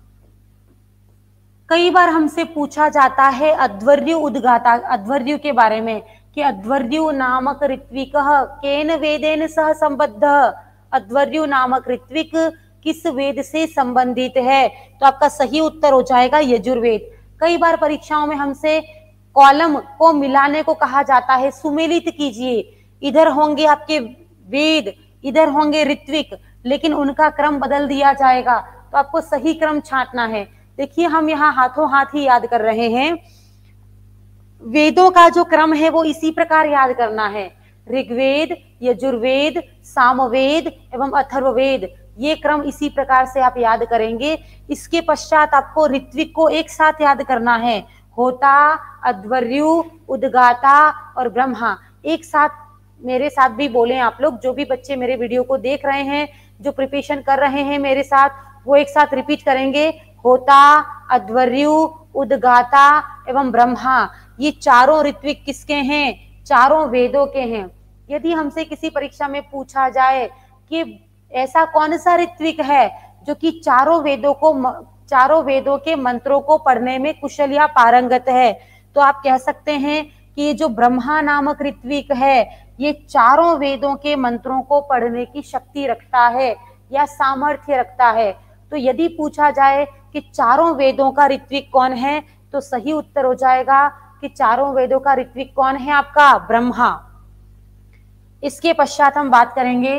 कई बार हमसे पूछा जाता है अध्वर्यु उद्गाता, अध्वर्यु के बारे में कि अध्वर्यु नामक ऋत्विक केन वेदेन सह संबद्ध, अध्वर्यु नामक ऋत्विक किस वेद से संबंधित है। तो आपका सही उत्तर हो जाएगा यजुर्वेद। कई बार परीक्षाओं में हमसे कॉलम को मिलाने को कहा जाता है, सुमेलित कीजिए, इधर होंगे आपके वेद, इधर होंगे ऋत्विक, लेकिन उनका क्रम बदल दिया जाएगा। तो आपको सही क्रम छांटना है। देखिए हम यहाँ हाथों हाथ ही याद कर रहे हैं। वेदों का जो क्रम है वो इसी प्रकार याद करना है, ऋग्वेद, यजुर्वेद, सामवेद एवं अथर्ववेद, ये क्रम इसी प्रकार से आप याद करेंगे। इसके पश्चात आपको ऋत्विक को एक साथ याद करना है, होता, अध्वर्यु, उद्गाता और ब्रह्मा। एक साथ मेरे साथ भी बोले आप लोग, जो भी बच्चे मेरे वीडियो को देख रहे हैं, जो प्रिपरेशन कर रहे हैं मेरे साथ, वो एक साथ रिपीट करेंगे, होता, अध्वर्यु, उद्गाता एवं ब्रह्मा। ये चारों ऋत्विक किसके हैं, चारों वेदों के हैं। यदि हमसे किसी परीक्षा में पूछा जाए कि ऐसा कौन सा ऋत्विक है जो कि चारों वेदों के मंत्रों को पढ़ने में कुशल या पारंगत है, तो आप कह सकते हैं कि ये जो ब्रह्मा नामक ऋत्विक है ये चारों वेदों के मंत्रों को पढ़ने की शक्ति रखता है या सामर्थ्य रखता है। तो यदि पूछा जाए कि चारों वेदों का ऋत्विक कौन है, तो सही उत्तर हो जाएगा कि चारों वेदों का ऋत्विक कौन है, आपका ब्रह्मा। इसके पश्चात हम बात करेंगे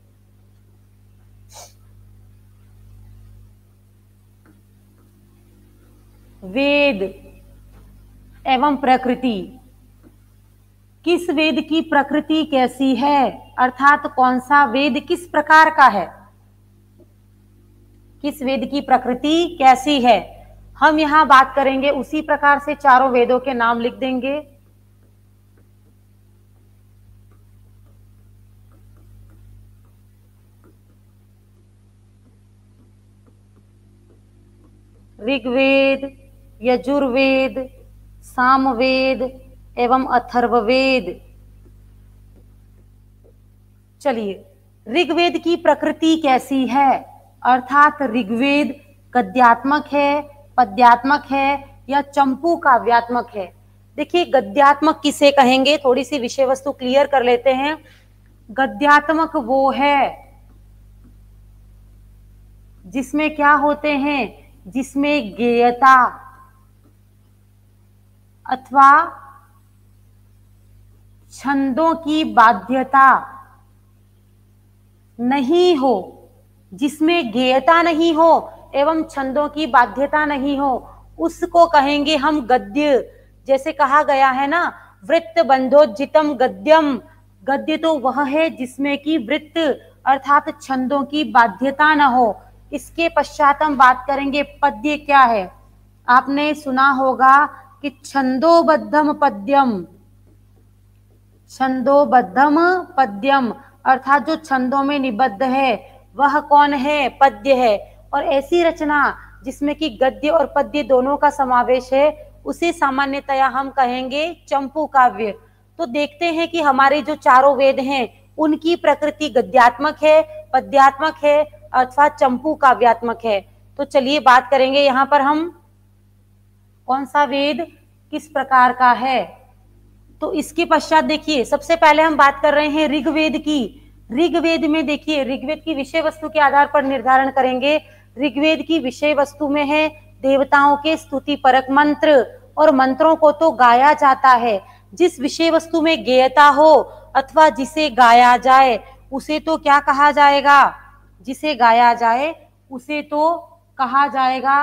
वेद एवं प्रकृति। किस वेद की प्रकृति कैसी है, अर्थात कौन सा वेद किस प्रकार का है, किस वेद की प्रकृति कैसी है, हम यहां बात करेंगे। उसी प्रकार से चारों वेदों के नाम लिख देंगे। ऋग्वेद, यजुर्वेद, सामवेद एवं अथर्ववेद। चलिए, ऋग्वेद की प्रकृति कैसी है, अर्थात ऋग्वेद गद्यात्मक है, पद्यात्मक है या चंपू काव्यात्मक है। देखिए, गद्यात्मक किसे कहेंगे, थोड़ी सी विषय वस्तु क्लियर कर लेते हैं। गद्यात्मक वो है जिसमें क्या होते हैं, जिसमें गेयता अथवा छंदों की बाध्यता नहीं हो, जिसमें गेयता नहीं हो एवं छंदों की बाध्यता नहीं हो, उसको कहेंगे हम गद्य। जैसे कहा गया है ना, वृत्त बंधोज्जितम गद्यम, गद्य तो वह है जिसमें कि वृत्त अर्थात छंदों की बाध्यता न हो। इसके पश्चात हम बात करेंगे पद्य क्या है। आपने सुना होगा कि छंदोबद्धम पद्यम, छंदोबद्धम पद्यम अर्थात जो छंदों में निबद्ध है वह कौन है, पद्य है। और ऐसी रचना जिसमें कि गद्य और पद्य दोनों का समावेश है उसे सामान्यतया हम कहेंगे चंपू काव्य। तो देखते हैं कि हमारे जो चारों वेद हैं उनकी प्रकृति गद्यात्मक है, पद्यात्मक है अथवा चंपू काव्यात्मक है। तो चलिए बात करेंगे यहाँ पर हम कौन सा वेद किस प्रकार का है। तो इसके पश्चात देखिए, सबसे पहले हम बात कर रहे हैं ऋग्वेद की। ऋग्वेद में देखिए, ऋग्वेद की विषय वस्तु के आधार पर निर्धारण करेंगे। ऋग्वेद की विषय वस्तु में है देवताओं के स्तुति परक मंत्र, और मंत्रों को तो गाया जाता है। जिस विषय वस्तु में गेयता हो अथवा जिसे गाया जाए उसे तो क्या कहा जाएगा, जिसे गाया जाए उसे तो कहा जाएगा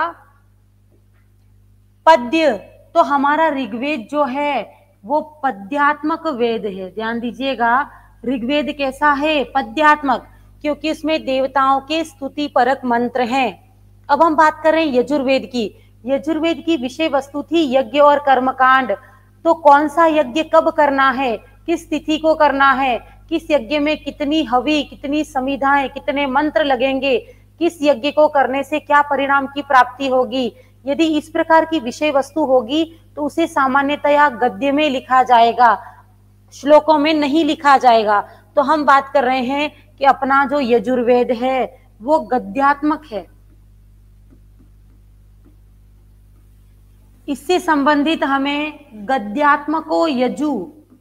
पद्य। तो हमारा ऋग्वेद जो है वो पद्यात्मक वेद है। ध्यान दीजिएगा, ऋग्वेद कैसा है, पद्यात्मक, क्योंकि उसमें देवताओं के स्तुति परक मंत्र हैं। अब हम बात कर रहे हैं यजुर्वेद की। यजुर्वेद की विषय वस्तु थी यज्ञ और कर्मकांड। तो कौन सा यज्ञ कब करना है, किस तिथि को करना है, किस यज्ञ में कितनी हवि, कितनी समिधाएं, कितने मंत्र लगेंगे, किस यज्ञ को करने से क्या परिणाम की प्राप्ति होगी। यदि इस प्रकार की विषय वस्तु होगी तो उसे सामान्यतया गद्य में लिखा जाएगा, श्लोकों में नहीं लिखा जाएगा। तो हम बात कर रहे हैं कि अपना जो यजुर्वेद है वो गद्यात्मक है। इससे संबंधित हमें गद्यात्मको यजु,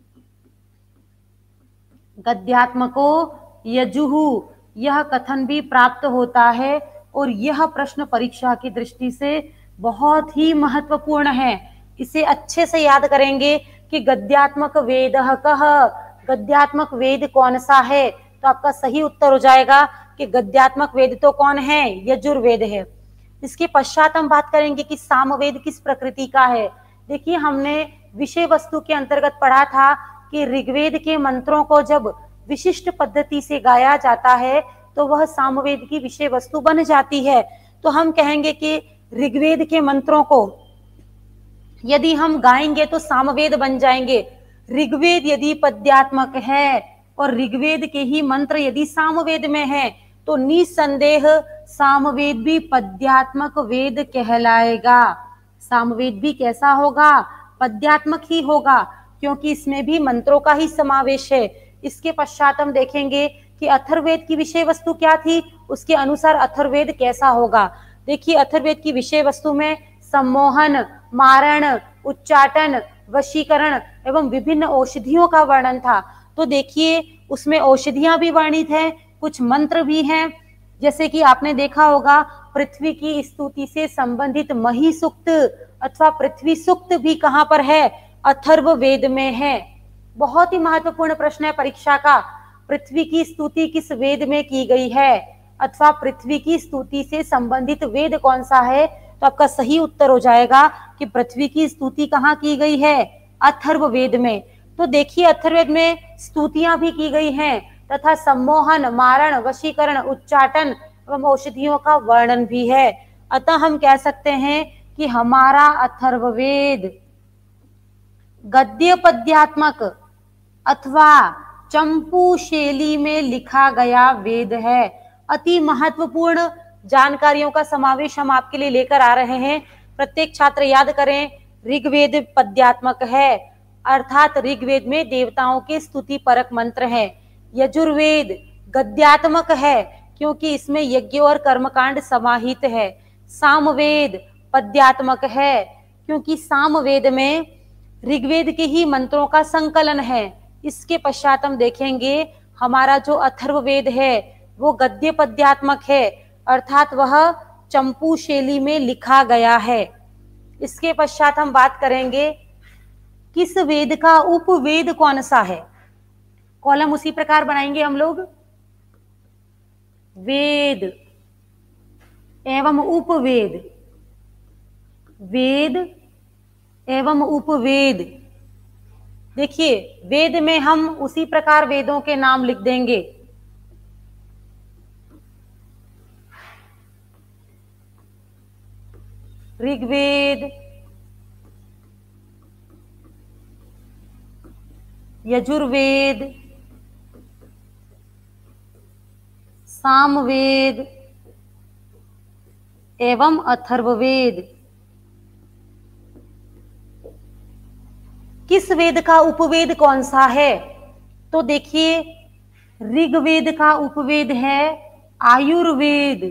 गद्यात्मको यजुहु यह कथन भी प्राप्त होता है। और यह प्रश्न परीक्षा की दृष्टि से बहुत ही महत्वपूर्ण है। इसे अच्छे से याद करेंगे कि गद्यात्मक वेद कह, गद्यात्मक वेद कौन सा है। तो आपका सही उत्तर हो जाएगा कि गद्यात्मक वेद तो कौन है, यजुर्वेद है। इसके पश्चात हम बात करेंगे कि सामवेद किस प्रकृति का है। देखिए, हमने विषय वस्तु के अंतर्गत पढ़ा था कि ऋग्वेद के मंत्रों को जब विशिष्ट पद्धति से गाया जाता है तो वह सामवेद की विषय वस्तु बन जाती है। तो हम कहेंगे कि ऋग्वेद के मंत्रों को यदि हम गाएंगे तो सामवेद बन जाएंगे। ऋग्वेद यदि पद्यात्मक है और ऋग्वेद के ही मंत्र यदि सामवेद में है तो निसंदेह सामवेद भी पद्यात्मक वेद कहलाएगा। सामवेद भी कैसा होगा, पद्यात्मक ही होगा, क्योंकि इसमें भी मंत्रों का ही समावेश है। इसके पश्चात हम देखेंगे कि अथर्ववेद की विषय वस्तु क्या थी, उसके अनुसार अथर्ववेद कैसा होगा। देखिए, अथर्ववेद की विषय वस्तु में सम्मोहन, मारण, उच्चाटन, वशीकरण एवं विभिन्न औषधियों का वर्णन था। तो देखिए, उसमें औषधियां भी वर्णित हैं, कुछ मंत्र भी हैं। जैसे कि आपने देखा होगा पृथ्वी की स्तुति से संबंधित मही सूक्त अथवा पृथ्वी सूक्त भी कहां पर है, अथर्ववेद में है। बहुत ही महत्वपूर्ण प्रश्न है परीक्षा का, पृथ्वी की स्तुति किस वेद में की गई है अथवा पृथ्वी की स्तुति से संबंधित वेद कौन सा है। तो आपका सही उत्तर हो जाएगा कि पृथ्वी की स्तुति कहाँ की गई है, अथर्ववेद में। तो देखिए, अथर्ववेद में स्तुतियां भी की गई हैं तथा सम्मोहन, मारण, वशीकरण, उच्चाटन एवं औषधियों का वर्णन भी है। अतः हम कह सकते हैं कि हमारा अथर्ववेद गद्य पद्यात्मक अथवा चंपू शैली में लिखा गया वेद है। अति महत्वपूर्ण जानकारियों का समावेश हम आपके लिए लेकर आ रहे हैं। प्रत्येक छात्र याद करें, ऋग्वेद पद्यात्मक है, अर्थात ऋग्वेद में देवताओं के स्तुति परक मंत्र हैं। यजुर्वेद गद्यात्मक है, क्योंकि इसमें यज्ञ और कर्मकांड समाहित है। सामवेद पद्यात्मक है, क्योंकि सामवेद में ऋग्वेद के ही मंत्रों का संकलन है। इसके पश्चात हम देखेंगे हमारा जो अथर्ववेद है वो गद्य पद्यात्मक है, अर्थात वह चंपू शैली में लिखा गया है। इसके पश्चात हम बात करेंगे किस वेद का उपवेद कौन सा है। कॉलम उसी प्रकार बनाएंगे हम लोग, वेद एवं उपवेद, वेद एवं उपवेद। देखिए वेद में हम उसी प्रकार वेदों के नाम लिख देंगे। ऋग्वेद, यजुर्वेद, सामवेद एवं अथर्ववेद। किस वेद का उपवेद कौन सा है? तो देखिए ऋग्वेद का उपवेद है आयुर्वेद,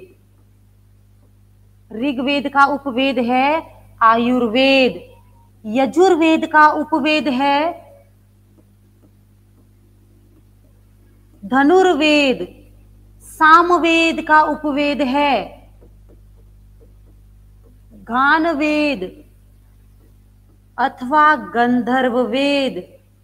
ऋग्वेद का उपवेद है आयुर्वेद। यजुर्वेद का उपवेद है धनुर्वेद। सामवेद का उपवेद है गानवेद अथवा गंधर्ववेद,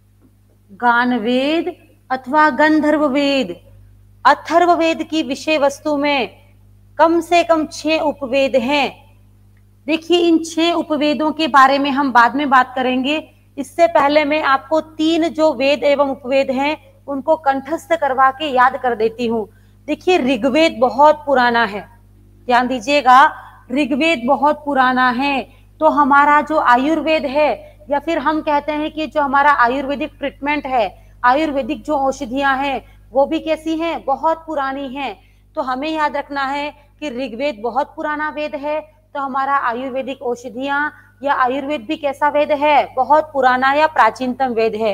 गानवेद अथवा गंधर्ववेद। अथर्ववेद की विषय वस्तु में कम से कम 6 उपवेद हैं। देखिए इन 6 उपवेदों के बारे में हम बाद में बात करेंगे। इससे पहले मैं आपको 3 जो वेद एवं उपवेद हैं उनको कंठस्थ करवा के याद कर देती हूँ। देखिए ऋग्वेद बहुत पुराना है, ध्यान दीजिएगा, ऋग्वेद बहुत पुराना है। तो हमारा जो आयुर्वेद है, या फिर हम कहते हैं कि जो हमारा आयुर्वेदिक ट्रीटमेंट है, आयुर्वेदिक जो औषधियां हैं वो भी कैसी हैं, बहुत पुरानी हैं। तो हमें याद रखना है कि ऋग्वेद बहुत पुराना वेद है, तो हमारा आयुर्वेदिक औषधियां या आयुर्वेद भी कैसा वेद है, बहुत पुराना या प्राचीनतम वेद है।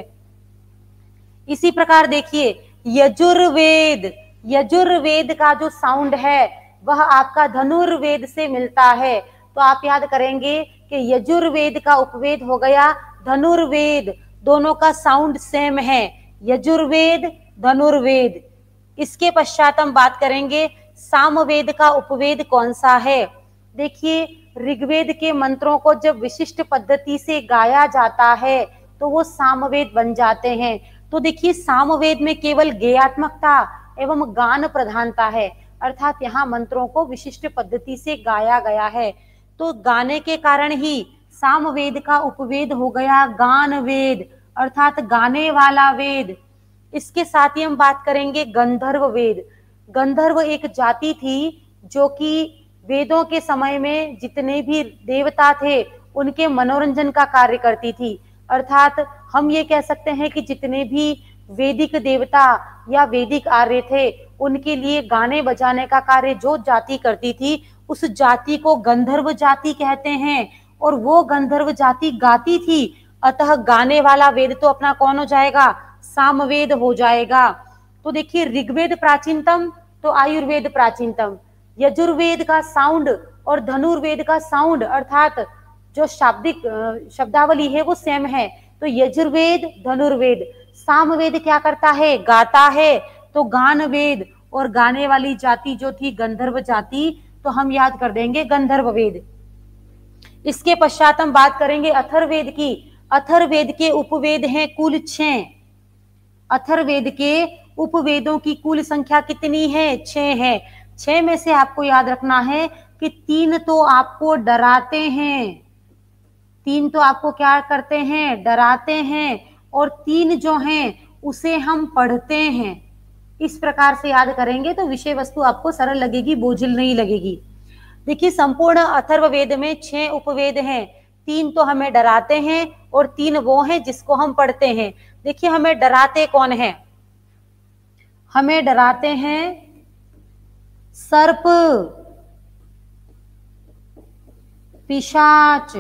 इसी प्रकार देखिए यजुर्वेद, यजुर्वेद का जो साउंड है वह आपका धनुर्वेद से मिलता है। तो आप याद करेंगे कि यजुर्वेद का उपवेद हो गया धनुर्वेद, दोनों का साउंड सेम है, यजुर्वेद धनुर्वेद। इसके पश्चात हम बात करेंगे सामवेद का उपवेद कौन सा है। देखिए ऋग्वेद के मंत्रों को जब विशिष्ट पद्धति से गाया जाता है तो वो सामवेद बन जाते हैं। तो देखिए सामवेद में केवल गेयात्मकता एवं गान प्रधानता है, अर्थात यहाँ मंत्रों को विशिष्ट पद्धति से गाया गया है। तो गाने के कारण ही सामवेद का उपवेद हो गया गान वेद, अर्थात गाने वाला वेद। इसके साथ ही हम बात करेंगे गंधर्व वेद। गंधर्व एक जाति थी जो कि वेदों के समय में जितने भी देवता थे उनके मनोरंजन का कार्य करती थी। अर्थात हम ये कह सकते हैं कि जितने भी वैदिक देवता या वैदिक आर्य थे उनके लिए गाने बजाने का कार्य जो जाति करती थी उस जाति को गंधर्व जाति कहते हैं। और वो गंधर्व जाति गाती थी, अतः गाने वाला वेद तो अपना कौन हो जाएगा, सामवेद हो जाएगा। तो देखिए ऋग्वेद प्राचीनतम तो आयुर्वेद प्राचीनतम, यजुर्वेद का साउंड और धनुर्वेद का साउंड अर्थात जो शाब्दिक शब्दावली है वो सेम है। तो यजुर्वेद धनुर्वेद। सामवेद क्या करता है, गाता है, तो गान वेद, और गाने वाली जाति जो थी गंधर्व जाति, तो हम याद कर देंगे गंधर्व वेद। इसके पश्चात हम बात करेंगे अथर्ववेद की। अथर्ववेद के उपवेद हैं कुल 6। अथर्ववेद के उपवेदों की कुल संख्या कितनी है, 6 है। 6 में से आपको याद रखना है कि 3 तो आपको डराते हैं, 3 तो आपको क्या करते हैं, डराते हैं, और 3 जो हैं उसे हम पढ़ते हैं। इस प्रकार से याद करेंगे तो विषय वस्तु आपको सरल लगेगी, बोझिल नहीं लगेगी। देखिए संपूर्ण अथर्ववेद में 6 उपवेद हैं, 3 तो हमें डराते हैं और 3 वो हैं जिसको हम पढ़ते हैं। देखिए हमें डराते कौन है, हमें डराते हैं सर्प, पिशाच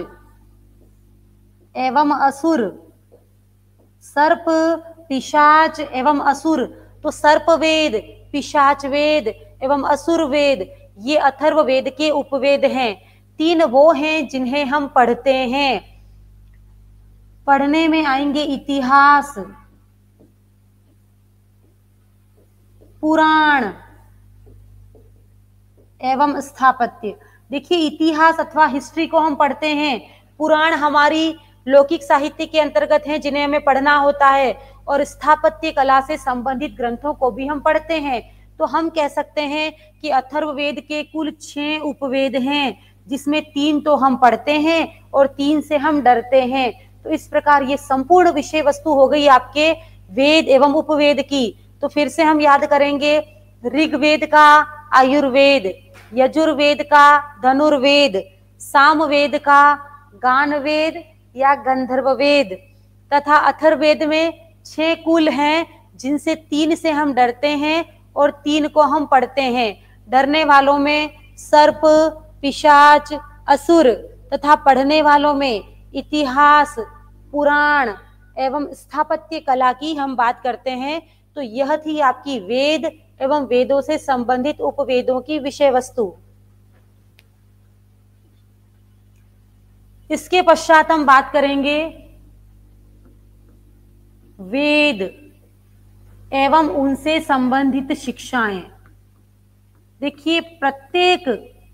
एवं असुर। सर्प, पिशाच एवं असुर, तो सर्प वेद, पिशाच वेद एवं असुर वेद, ये अथर्व वेद के उपवेद हैं। तीन वो हैं जिन्हें हम पढ़ते हैं। पढ़ने में आएंगे इतिहास, पुराण एवं स्थापत्य। देखिए, इतिहास अथवा हिस्ट्री को हम पढ़ते हैं, पुराण हमारी लौकिक साहित्य के अंतर्गत हैं जिन्हें हमें पढ़ना होता है, और स्थापत्य कला से संबंधित ग्रंथों को भी हम पढ़ते हैं। तो हम कह सकते हैं कि अथर्ववेद के कुल 6 उपवेद हैं, जिसमें 3 तो हम पढ़ते हैं और 3 से हम डरते हैं। तो इस प्रकार ये संपूर्ण विषय वस्तु हो गई आपके वेद एवं उपवेद की। तो फिर से हम याद करेंगे, ऋग्वेद का आयुर्वेद, यजुर्वेद का धनुर्वेद, सामवेद का गानवेद या गंधर्व वेद, तथा अथर्ववेद में 6 कुल हैं, जिनसे 3 से हम डरते हैं और 3 को हम पढ़ते हैं। डरने वालों में सर्प, पिशाच, असुर, तथा पढ़ने वालों में इतिहास, पुराण एवं स्थापत्य कला की हम बात करते हैं। तो यह थी आपकी वेद एवं वेदों से संबंधित उपवेदों की विषय वस्तु। इसके पश्चात हम बात करेंगे वेद एवं उनसे संबंधित शिक्षाएं। देखिए, प्रत्येक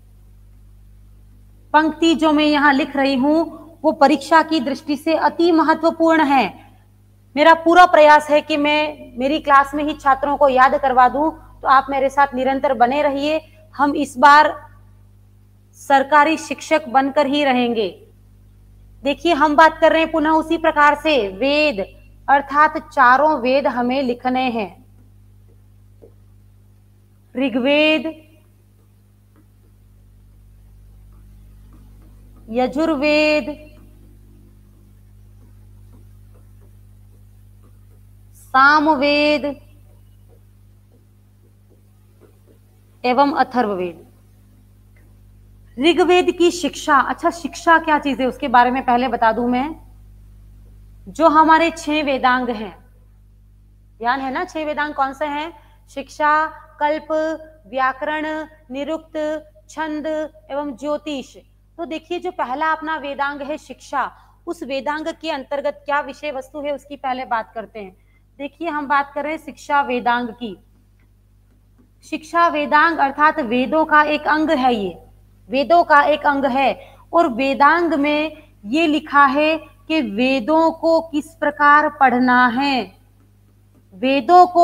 पंक्ति जो मैं यहां लिख रही हूं वो परीक्षा की दृष्टि से अति महत्वपूर्ण है। मेरा पूरा प्रयास है कि मैं मेरी क्लास में ही छात्रों को याद करवा दूं, तो आप मेरे साथ निरंतर बने रहिए। हम इस बार सरकारी शिक्षक बनकर ही रहेंगे। देखिए, हम बात कर रहे हैं पुनः उसी प्रकार से, वेद अर्थात चारों वेद हमें लिखने हैं। ऋग्वेद, यजुर्वेद, सामवेद एवं अथर्ववेद। ऋग्वेद की शिक्षा, अच्छा शिक्षा क्या चीज है उसके बारे में पहले बता दूं मैं। जो हमारे 6 वेदांग हैं, ध्यान है ना, 6 वेदांग कौन से हैं? शिक्षा, कल्प, व्याकरण, निरुक्त, छंद एवं ज्योतिष। तो देखिए, जो पहला अपना वेदांग है शिक्षा, उस वेदांग के अंतर्गत क्या विषय वस्तु है उसकी पहले बात करते हैं। देखिए, हम बात कर रहे हैं शिक्षा वेदांग की। शिक्षा वेदांग अर्थात वेदों का एक अंग है, ये वेदों का एक अंग है। और वेदांग में ये लिखा है कि वेदों को किस प्रकार पढ़ना है, वेदों को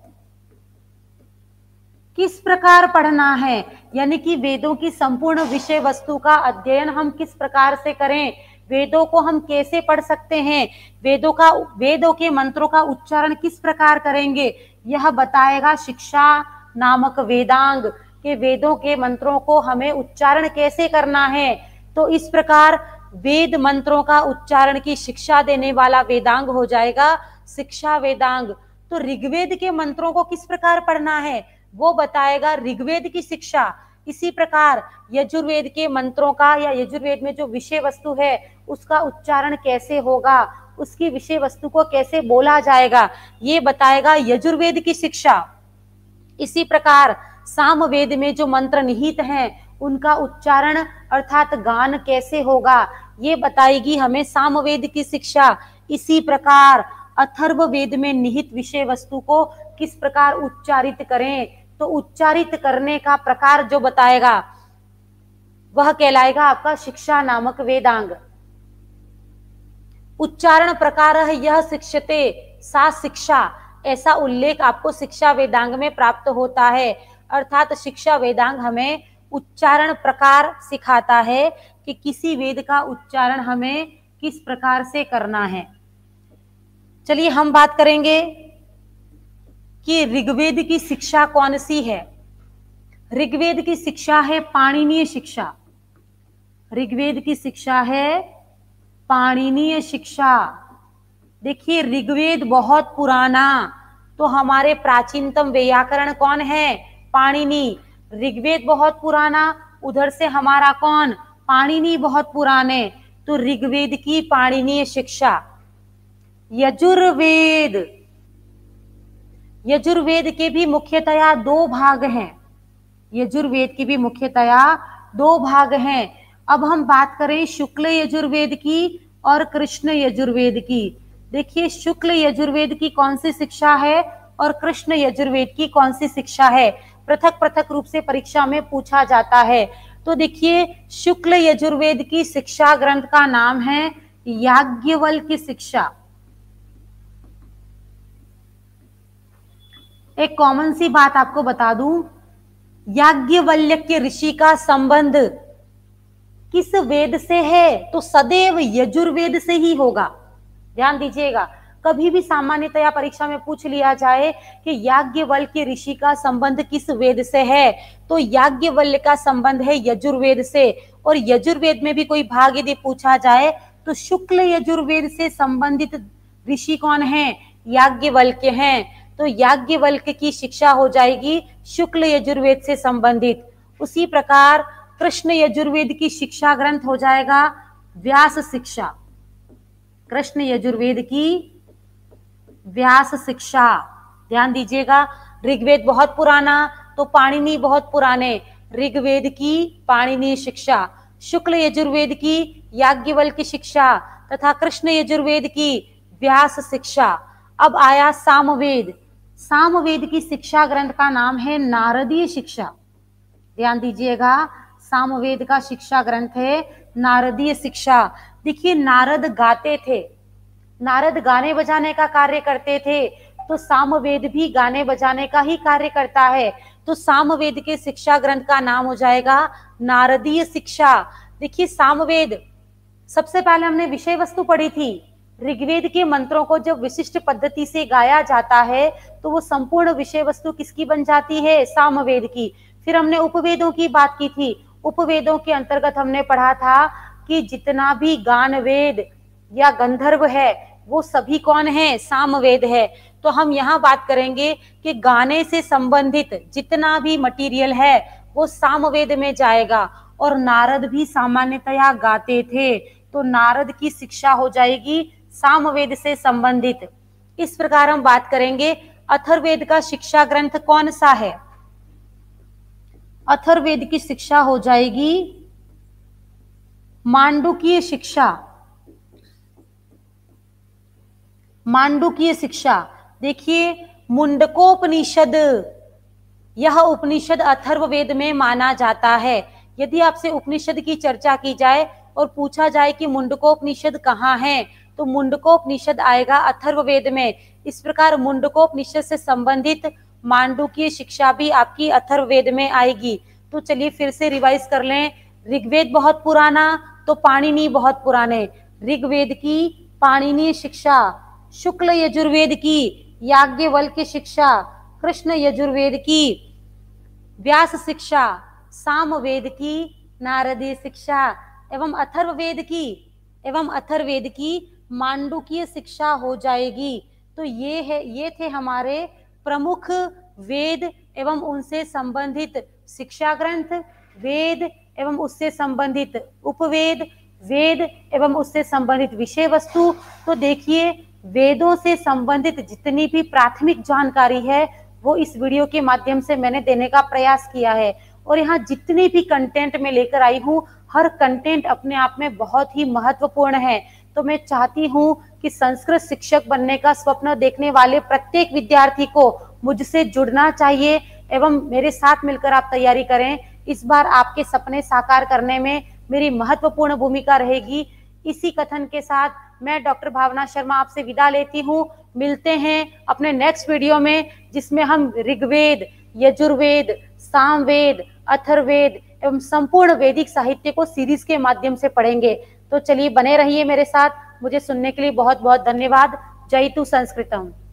किस प्रकार पढ़ना है, यानी कि वेदों की संपूर्ण विषय वस्तु का अध्ययन हम किस प्रकार से करें, वेदों को हम कैसे पढ़ सकते हैं, वेदों के मंत्रों का उच्चारण किस प्रकार करेंगे, यह बताएगा शिक्षा नामक वेदांग के वेदों के मंत्रों को हमें उच्चारण कैसे करना है। तो इस प्रकार वेद मंत्रों का उच्चारण की शिक्षा देने वाला वेदांग हो जाएगा शिक्षा वेदांग। तो ऋग्वेद के मंत्रों को किस प्रकार पढ़ना है वो बताएगा ऋग्वेद की शिक्षा। इसी प्रकार यजुर्वेद के मंत्रों का या यजुर्वेद में जो विषय वस्तु है उसका उच्चारण कैसे होगा, उसकी विषय वस्तु को कैसे बोला जाएगा, ये बताएगा यजुर्वेद की शिक्षा। इसी प्रकार सामवेद में जो मंत्र निहित हैं उनका उच्चारण अर्थात गान कैसे होगा, ये बताएगी हमें सामवेद की शिक्षा। इसी प्रकार अथर्ववेद में निहित विषय वस्तु को किस प्रकार उच्चारित करें, तो उच्चारित करने का प्रकार जो बताएगा वह कहलाएगा आपका शिक्षा नामक वेदांग। उच्चारण प्रकार है यह शिक्षते सा शिक्षा, ऐसा उल्लेख आपको शिक्षा वेदांग में प्राप्त होता है। अर्थात शिक्षा वेदांग हमें उच्चारण प्रकार सिखाता है कि किसी वेद का उच्चारण हमें किस प्रकार से करना है। चलिए हम बात करेंगे कि ऋग्वेद की शिक्षा कौन सी है। ऋग्वेद की शिक्षा है पाणिनीय शिक्षा। ऋग्वेद की शिक्षा है पाणिनीय शिक्षा। देखिए ऋग्वेद बहुत पुराना, तो हमारे प्राचीनतम व्याकरण कौन है? पाणिनि। ऋग्वेद बहुत पुराना, उधर से हमारा कौन? पाणिनि बहुत पुराने, तो ऋग्वेद की पाणिनीय शिक्षा। यजुर्वेद, यजुर्वेद के भी मुख्यतया दो भाग हैं, यजुर्वेद की भी मुख्यतया दो भाग हैं। अब हम बात करें शुक्ल यजुर्वेद की और कृष्ण यजुर्वेद की। देखिए शुक्ल यजुर्वेद की कौन सी शिक्षा है और कृष्ण यजुर्वेद की कौन सी शिक्षा है, पृथक पृथक रूप से परीक्षा में पूछा जाता है। तो देखिए शुक्ल यजुर्वेद की शिक्षा ग्रंथ का नाम है याज्ञवल्क्य शिक्षा। एक कॉमन सी बात आपको बता दूं, याज्ञवल्क्य ऋषि का संबंध किस वेद से है, तो सदैव यजुर्वेद से ही होगा। ध्यान दीजिएगा, कभी भी सामान्यतया परीक्षा में पूछ लिया जाए कि याज्ञवल्क्य ऋषि का संबंध किस वेद से है, तो याज्ञवल्क्य का संबंध है यजुर्वेद से। और यजुर्वेद में भी कोई भाग यदि पूछा जाए तो शुक्ल यजुर्वेद से संबंधित ऋषि कौन है, याज्ञवल्क्य हैं। तो याज्ञवल्क्य की शिक्षा हो जाएगी शुक्ल यजुर्वेद से संबंधित। उसी प्रकार कृष्ण यजुर्वेद की शिक्षा ग्रंथ हो जाएगा व्यास शिक्षा। कृष्ण यजुर्वेद की व्यास शिक्षा। ध्यान दीजिएगा, ऋग्वेद बहुत पुराना तो पाणिनि बहुत पुराने, ऋग्वेद की पाणिनि शिक्षा, शुक्ल यजुर्वेद की याज्ञवल्क्य शिक्षा तथा कृष्ण यजुर्वेद की व्यास शिक्षा। अब आया सामवेद। सामवेद की शिक्षा ग्रंथ का नाम है नारदीय शिक्षा। ध्यान दीजिएगा, सामवेद का शिक्षा ग्रंथ है नारदीय शिक्षा। देखिए नारद गाते थे, नारद गाने बजाने का कार्य करते थे, तो सामवेद भी गाने बजाने का ही कार्य करता है। तो सामवेद के शिक्षा ग्रंथ का नाम हो जाएगा नारदीय शिक्षा। देखिए सामवेद, सबसे पहले हमने विषय वस्तु पढ़ी थी, ऋग्वेद के मंत्रों को जब विशिष्ट पद्धति से गाया जाता है तो वो संपूर्ण विषय वस्तु किसकी बन जाती है, सामवेद की। फिर हमने उपवेदों की बात की थी, उपवेदों के अंतर्गत हमने पढ़ा था कि जितना भी गान वेद या गंधर्व है वो सभी कौन है, सामवेद है। तो हम यहाँ बात करेंगे कि गाने से संबंधित जितना भी मटेरियल है वो सामवेद में जाएगा। और नारद भी सामान्यतया गाते थे, तो नारद की शिक्षा हो जाएगी सामवेद से संबंधित। इस प्रकार हम बात करेंगे अथर्ववेद का शिक्षा ग्रंथ कौन सा है। अथर्ववेद की शिक्षा हो जाएगी मांडुक्य शिक्षा। मांडुक्य शिक्षा, देखिए मुंडकोपनिषद, यह उपनिषद अथर्ववेद में माना जाता है। यदि आपसे उपनिषद की चर्चा की जाए और पूछा जाए कि मुंडकोपनिषद कहाँ है, तो मुंडकोपनिषद आएगा अथर्ववेद में। इस प्रकार मुंडकोपनिषद से संबंधित मांडुक्य शिक्षा भी आपकी अथर्ववेद में आएगी। तो चलिए फिर से रिवाइज कर लें, ऋग्वेद बहुत पुराना तो पाणिनि बहुत पुराने, ऋग्वेद की पाणिनीय शिक्षा, शुक्ल यजुर्वेद की याज्ञवल्क्य शिक्षा, कृष्ण यजुर्वेद की व्यास शिक्षा, सामवेद की नारदीय शिक्षा एवं अथर्ववेद की मांडुक्य शिक्षा हो जाएगी। तो ये थे हमारे प्रमुख वेद एवं उनसे संबंधित शिक्षा ग्रंथ, वेद एवं उससे संबंधित उपवेद, वेद एवं उससे संबंधित विषय वस्तु। तो देखिए वेदों से संबंधित जितनी भी प्राथमिक जानकारी है वो इस वीडियो के माध्यम से मैंने देने का प्रयास किया है। और यहाँ जितने भी कंटेंट मैं लेकर आई हूँ, हर कंटेंट अपने आप में बहुत ही महत्वपूर्ण है। तो मैं चाहती हूँ कि संस्कृत शिक्षक बनने का स्वप्न देखने वाले प्रत्येक विद्यार्थी को मुझसे जुड़ना चाहिए एवं मेरे साथ मिलकर आप तैयारी करें। इस बार आपके सपने साकार करने में मेरी महत्वपूर्ण भूमिका रहेगी। इसी कथन के साथ मैं डॉक्टर भावना शर्मा आपसे विदा लेती हूँ। मिलते हैं अपने नेक्स्ट वीडियो में, जिसमें हम ऋग्वेद, यजुर्वेद, सामवेद, अथर्ववेद एवं संपूर्ण वैदिक साहित्य को सीरीज के माध्यम से पढ़ेंगे। तो चलिए बने रहिए मेरे साथ। मुझे सुनने के लिए बहुत बहुत धन्यवाद। जयतु संस्कृतम।